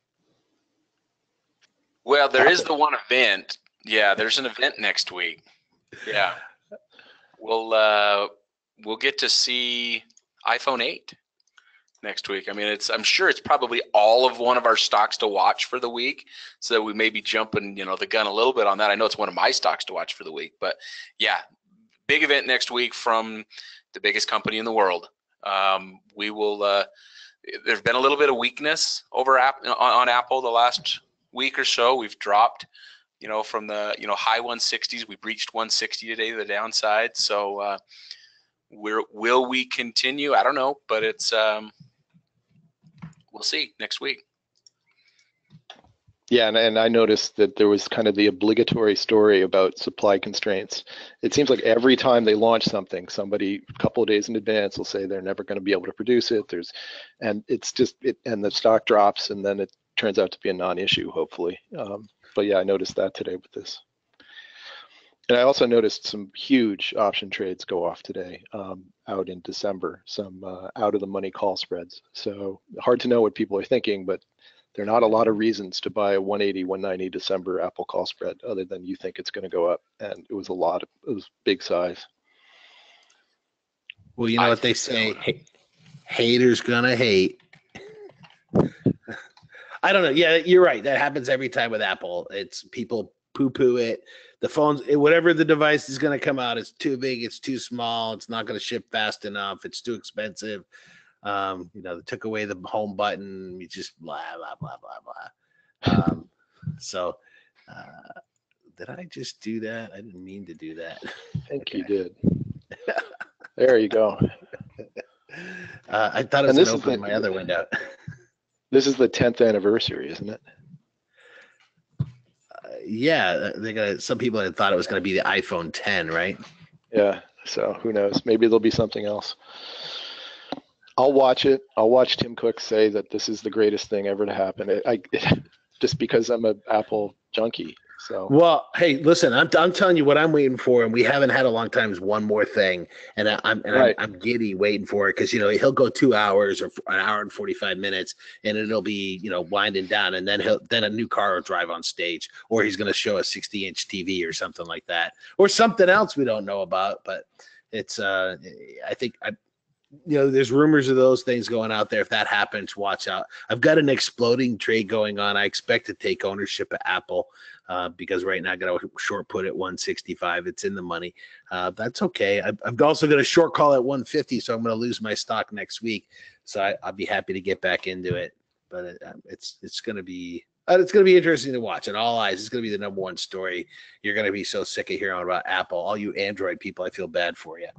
Well, there is the one event. Yeah, there's an event next week. Yeah, we'll uh, we'll get to see iPhone eight next week. I mean, it's I'm sure it's probably all of one of our stocks to watch for the week, so that we may be jumping, you know, the gun a little bit on that. I know it's one of my stocks to watch for the week, but yeah, big event next week from the biggest company in the world. Um, we will. Uh, there's been a little bit of weakness over app on, on Apple the last week or so. We've dropped, you know, from the, you know, high one sixties. We breached one sixty today to the downside. So uh, we're, will we continue? I don't know, but it's, um, we'll see next week. Yeah, and, and I noticed that there was kind of the obligatory story about supply constraints. It seems like every time they launch something, somebody a couple of days in advance will say they're never going to be able to produce it. There's, and it's just, it, and the stock drops, and then it turns out to be a non-issue, hopefully. Um, but yeah, I noticed that today with this. And I also noticed some huge option trades go off today um, out in December, some uh, out of the money call spreads. So hard to know what people are thinking, but there are not a lot of reasons to buy a one eighty, one ninety December Apple call spread other than you think it's going to go up. And it was a lot, of, it was big size. Well, you know I what they say, so. Haters gonna hate. I don't know. Yeah, you're right. That happens every time with Apple. It's people poo-poo it. The phones, whatever the device is going to come out, it's too big, it's too small, it's not going to ship fast enough, it's too expensive. Um, you know, they took away the home button. We just blah blah blah blah blah. Um, so, uh, did I just do that? I didn't mean to do that. I think Okay. you did. There you go. Uh, I thought it was And going this to is open the- my other window. This is the tenth anniversary, isn't it? Uh, yeah, they got some people had thought it was going to be the iPhone ten, right? Yeah. So who knows? Maybe there'll be something else. I'll watch it. I'll watch Tim Cook say that this is the greatest thing ever to happen. I, I just because I'm an Apple junkie. So Well, hey, listen, I'm I'm telling you what I'm waiting for, and we haven't had a long time. Is one more thing, and I, I'm and Right. I'm, I'm giddy waiting for it because you know he'll go two hours or an hour and forty-five minutes, and it'll be you know winding down, and then he'll then a new car will drive on stage, or he's going to show a sixty inch T V or something like that, or something else we don't know about. But it's uh, I think I. You know, there's rumors of those things going out there. If that happens, watch out. I've got an exploding trade going on. I expect to take ownership of Apple uh, because right now I got a short put at one sixty-five. It's in the money. Uh, that's okay. I, I've also got a short call at one fifty, so I'm going to lose my stock next week. So I, I'll be happy to get back into it. But it, it's it's going to be uh, it's going to be interesting to watch. And all eyes, it's going to be the number one story. You're going to be so sick of hearing about Apple. All you Android people, I feel bad for you.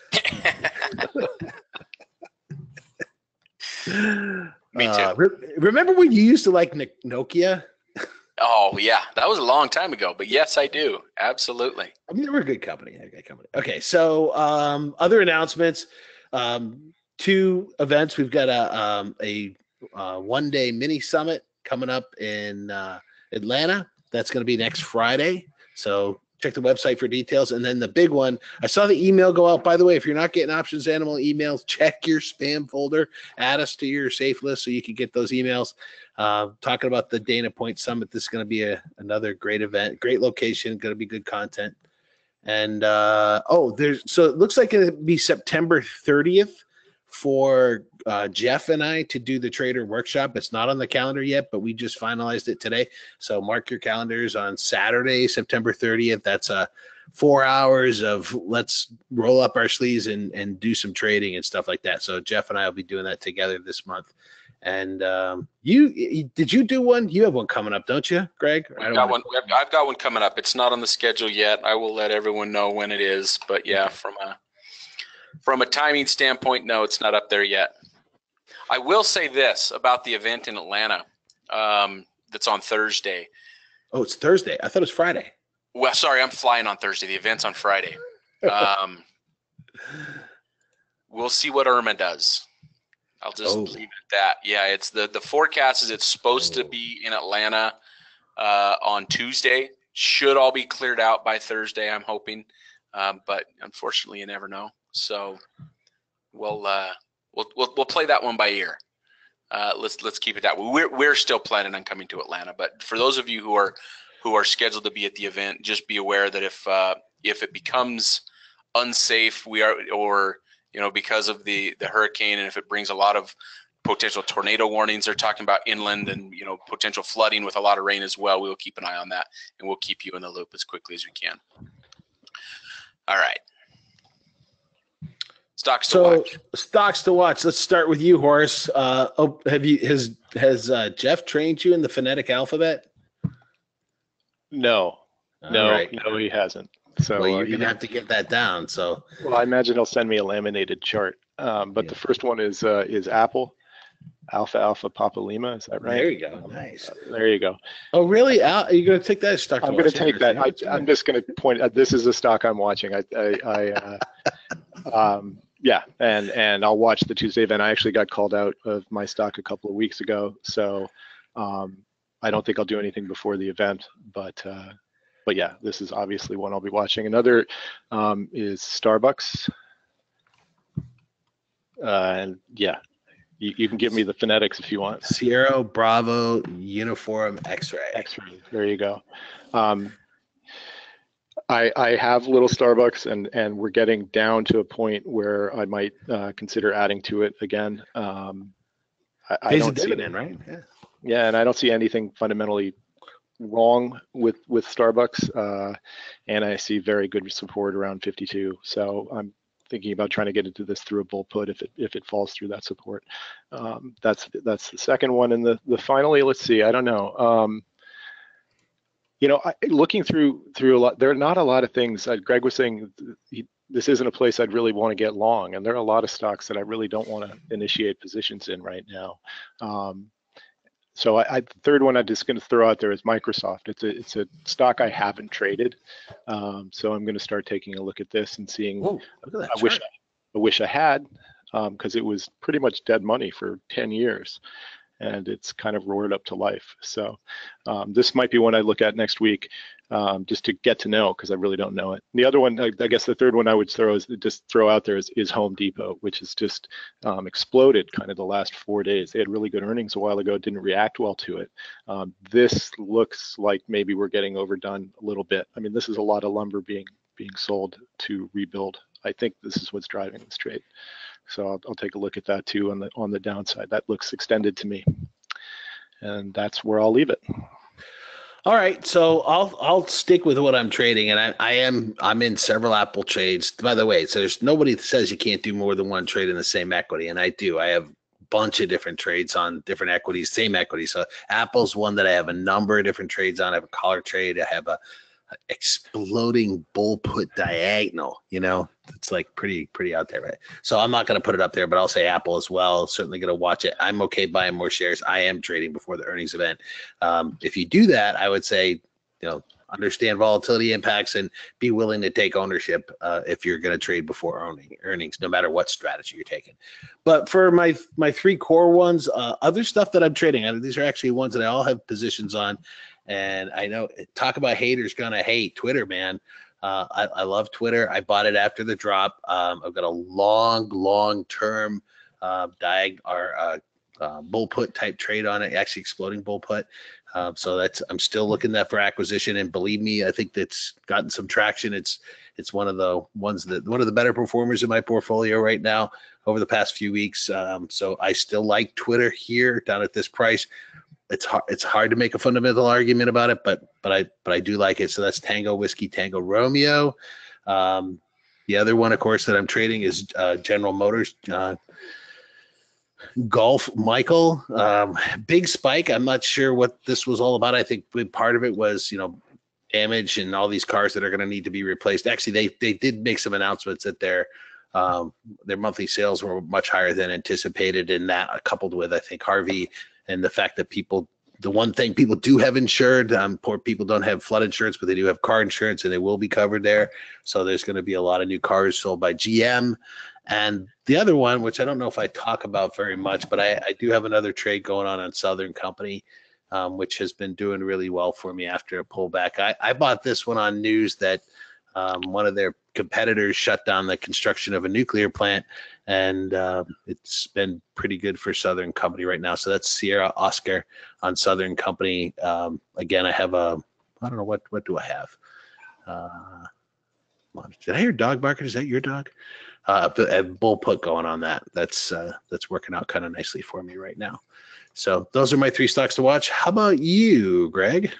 Me too. Uh, re- remember when you used to like Nokia? Oh yeah, that was a long time ago. But yes, I do. Absolutely. I mean, they were a good company. A good company. Okay, so um, other announcements. Um, two events. We've got a um, a uh, one day mini summit coming up in uh, Atlanta. That's going to be next Friday. So check the website for details. And then the big one, I saw the email go out. By the way, if you're not getting Options Animal emails, check your spam folder. Add us to your safe list so you can get those emails. Uh, talking about the Dana Point Summit, this is going to be a, another great event, great location, going to be good content. And uh, oh, there's so it looks like it'll be September thirtieth for uh, Jeff and I to do the trader workshop. It's not on the calendar yet, but we just finalized it today. So mark your calendars on Saturday, September thirtieth. That's uh, four hours of let's roll up our sleeves and, and do some trading and stuff like that. So Jeff and I will be doing that together this month. And um, you did you do one? You have one coming up, don't you, Greg? I I've don't got wanna... one. I've- I've got one coming up. It's not on the schedule yet. I will let everyone know when it is. But yeah, from a from a timing standpoint, no, it's not up there yet. I will say this about the event in Atlanta um, that's on Thursday. Oh, it's Thursday. I thought it was Friday. Well, sorry, I'm flying on Thursday. The event's on Friday. Um, we'll see what Irma does. I'll just Oh. leave it at that. Yeah, it's the the forecast is it's supposed Oh. to be in Atlanta uh, on Tuesday. Should all be cleared out by Thursday, I'm hoping. Um, but unfortunately, you never know. So we'll uh, we'll we'll we'll play that one by ear. Uh, let's let's keep it that way. We're we're still planning on coming to Atlanta, but for those of you who are who are scheduled to be at the event, just be aware that if uh, if it becomes unsafe, we are or you know because of the the hurricane, and if it brings a lot of potential tornado warnings, they're talking about inland and you know potential flooding with a lot of rain as well. We will keep an eye on that, and we'll keep you in the loop as quickly as we can. All right. Stocks to So watch. stocks to watch. Let's start with you, Horace. Uh, oh, have you has has uh, Jeff trained you in the phonetic alphabet? no, All no, right. no, he hasn't. So Well, you're uh, gonna either- have to get that down. So well, I imagine he'll send me a laminated chart. Um, but Yeah. the first one is uh, is Apple, Alpha Alpha Papa Lima. Is that right? there you go. Nice. Uh, there you go. Oh, really? Al, are you gonna take that as stock? I'm to going watch? to take that. I, I'm just going to point. Uh, this is a stock I'm watching. I, I, I uh, um, yeah, and and I'll watch the Tuesday event. I actually got called out of my stock a couple of weeks ago, so um, I don't think I'll do anything before the event. But uh, but yeah, this is obviously one I'll be watching. Another um, is Starbucks, uh, and yeah, you, you can give me the phonetics if you want. Sierra Bravo Uniform X-ray. X-ray. There you go. Um, I, I have little Starbucks, and, and we're getting down to a point where I might uh, consider adding to it again. Um, I, I Pays a don't see, dividend, right? Yeah. yeah, and I don't see anything fundamentally wrong with with Starbucks, uh, and I see very good support around fifty-two. So I'm thinking about trying to get into this through a bull put if it if it falls through that support. Um, that's that's the second one. And the the finally, let's see, I don't know. Um, you know, I, looking through through a lot, there are not a lot of things. Uh, Greg was saying he, this isn't a place I'd really want to get long, and there are a lot of stocks that I really don't want to initiate positions in right now. Um, So I, I, the third one I'm just going to throw out there is Microsoft. It's a it's a stock I haven't traded, um, so I'm going to start taking a look at this and seeing. Whoa, look at that I wish chart. I wish I had, because um, it was pretty much dead money for ten years, and it's kind of roared up to life. So um, this might be one I look at next week, um, just to get to know, because I really don't know it. The other one, I, I guess the third one I would throw is just throw out there is, is Home Depot, which has just um, exploded kind of the last four days. They had really good earnings a while ago, didn't react well to it. Um, this looks like maybe we're getting overdone a little bit. I mean, this is a lot of lumber being being sold to rebuild. I think this is what's driving this trade. So I'll, I'll take a look at that too on the on the downside. That looks extended to me, and that's where I'll leave it. All right, so I'll I'll stick with what I'm trading, and I, I am I'm in several Apple trades. By the way, so there's nobody that says you can't do more than one trade in the same equity, and I do. I have a bunch of different trades on different equities, same equity. So Apple's one that I have a number of different trades on. I have a collar trade. I have a exploding bull put diagonal. You know, it's like pretty pretty out there, right? So I'm not going to put it up there, but I'll say Apple as well. Certainly going to watch it. I'm okay buying more shares. I am trading before the earnings event. Um, if you do that, I would say, you know, understand volatility impacts and be willing to take ownership uh, if you're going to trade before earning, earnings, no matter what strategy you're taking. But for my my three core ones, uh, other stuff that I'm trading, I, these are actually ones that I all have positions on. And I know, talk about haters gonna hate Twitter, man. Uh, I, I love Twitter. I bought it after the drop. Um, I've got a long, long-term uh, diag or uh, uh, bull put type trade on it, actually exploding bull put. Um, so that's I'm still looking that for acquisition. And believe me, I think that's gotten some traction. It's it's one of the ones that one of the better performers in my portfolio right now over the past few weeks. Um, so I still like Twitter here down at this price. It's hard. It's hard to make a fundamental argument about it, but but I but I do like it. So that's Tango Whiskey Tango Romeo. Um, the other one, of course, that I'm trading is uh, General Motors uh, Golf Michael. Um, big spike. I'm not sure what this was all about. I think part of it was you know damage and all these cars that are going to need to be replaced. Actually, they they did make some announcements that their um, their monthly sales were much higher than anticipated, and that coupled with I think Harvey. And the fact that people, the one thing people do have insured, um, poor people don't have flood insurance, but they do have car insurance and they will be covered there. So there's going to be a lot of new cars sold by G M. And the other one, which I don't know if I talk about very much, but I, I do have another trade going on on Southern Company, um, which has been doing really well for me after a pullback. I, I bought this one on news that um, one of their competitors shut down the construction of a nuclear plant, and uh, it's been pretty good for Southern Company right now. So that's Sierra Oscar on Southern Company. Um, again, I have a, I don't know, what what do I have? Uh, did I hear dog barking? Is that your dog? Uh, a bull put going on that. That's uh, that's working out kind of nicely for me right now. So those are my three stocks to watch. How about you, Greg?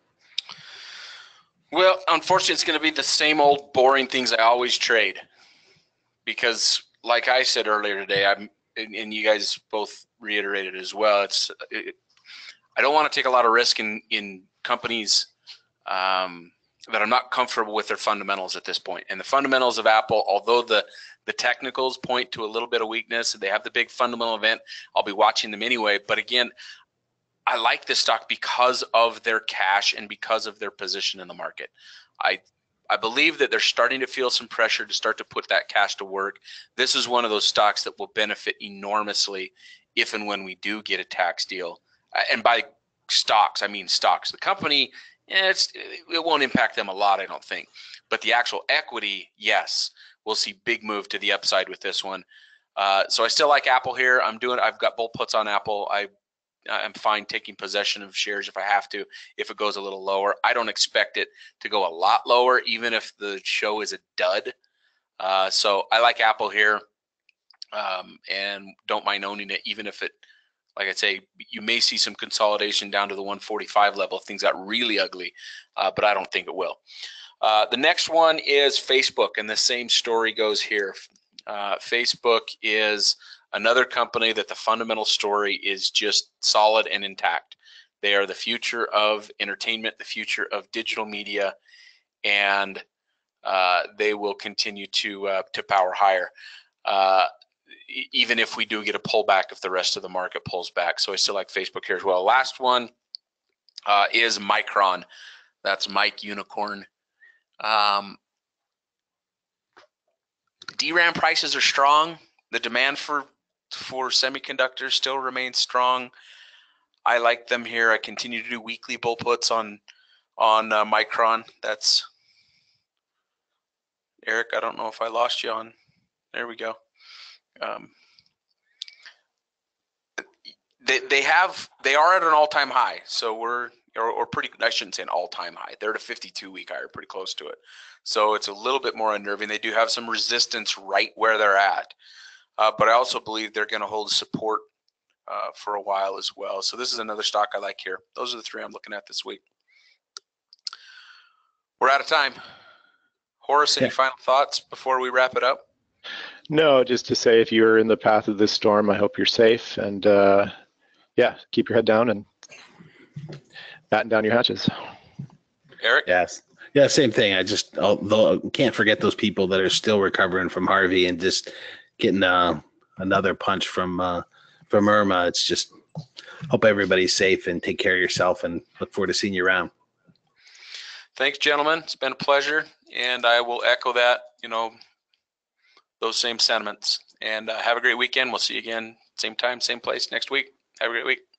Well, unfortunately, it's going to be the same old boring things I always trade, because like I said earlier today, I'm, and, and you guys both reiterated as well, it's it, I don't want to take a lot of risk in, in companies um, that I'm not comfortable with their fundamentals at this point. And the fundamentals of Apple, although the, the technicals point to a little bit of weakness, they have the big fundamental event, I'll be watching them anyway. But again, I like this stock because of their cash and because of their position in the market. I I believe that they're starting to feel some pressure to start to put that cash to work. This is one of those stocks that will benefit enormously if and when we do get a tax deal. And by stocks, I mean stocks. The company, eh, it's, it won't impact them a lot, I don't think. But the actual equity, yes, we'll see big move to the upside with this one. Uh, so I still like Apple here. I'm doing. I've got bull puts on Apple. I I'm fine taking possession of shares if I have to, if it goes a little lower. I don't expect it to go a lot lower, even if the show is a dud. Uh, so I like Apple here, um, and don't mind owning it, even if it, like I say, you may see some consolidation down to the one forty-five level if things got really ugly, uh, but I don't think it will. Uh, the next one is Facebook, and the same story goes here. Uh, Facebook is another company that the fundamental story is just solid and intact. They are the future of entertainment, the future of digital media, and uh, they will continue to uh, to power higher, uh, e- even if we do get a pullback if the rest of the market pulls back. So I still like Facebook here as well. Last one uh, is Micron. That's Mike Unicorn. Um, D RAM prices are strong. The demand for for semiconductors still remains strong. I like them here. I continue to do weekly bull puts on on uh, Micron. That's Eric. I don't know if I lost you on. There we go. Um, they they have they are at an all time high. So we're or, or pretty. I shouldn't say an all time high. They're at a fifty-two week high, or pretty close to it. So it's a little bit more unnerving. They do have some resistance right where they're at, uh, but I also believe they're going to hold support uh, for a while as well. So this is another stock I like here. Those are the three I'm looking at this week. We're out of time. Horace, any Yeah. final thoughts before we wrap it up? No, just to say if you're in the path of this storm, I hope you're safe, and uh, yeah, keep your head down and batten down your hatches. Eric? Yes. Yeah, same thing. I just although can't forget those people that are still recovering from Harvey and just getting uh, another punch from uh, from Irma. It's just hope everybody's safe and take care of yourself, and look forward to seeing you around. Thanks, gentlemen. It's been a pleasure, and I will echo that, you know, those same sentiments. And uh, have a great weekend. We'll see you again, same time, same place next week. Have a great week.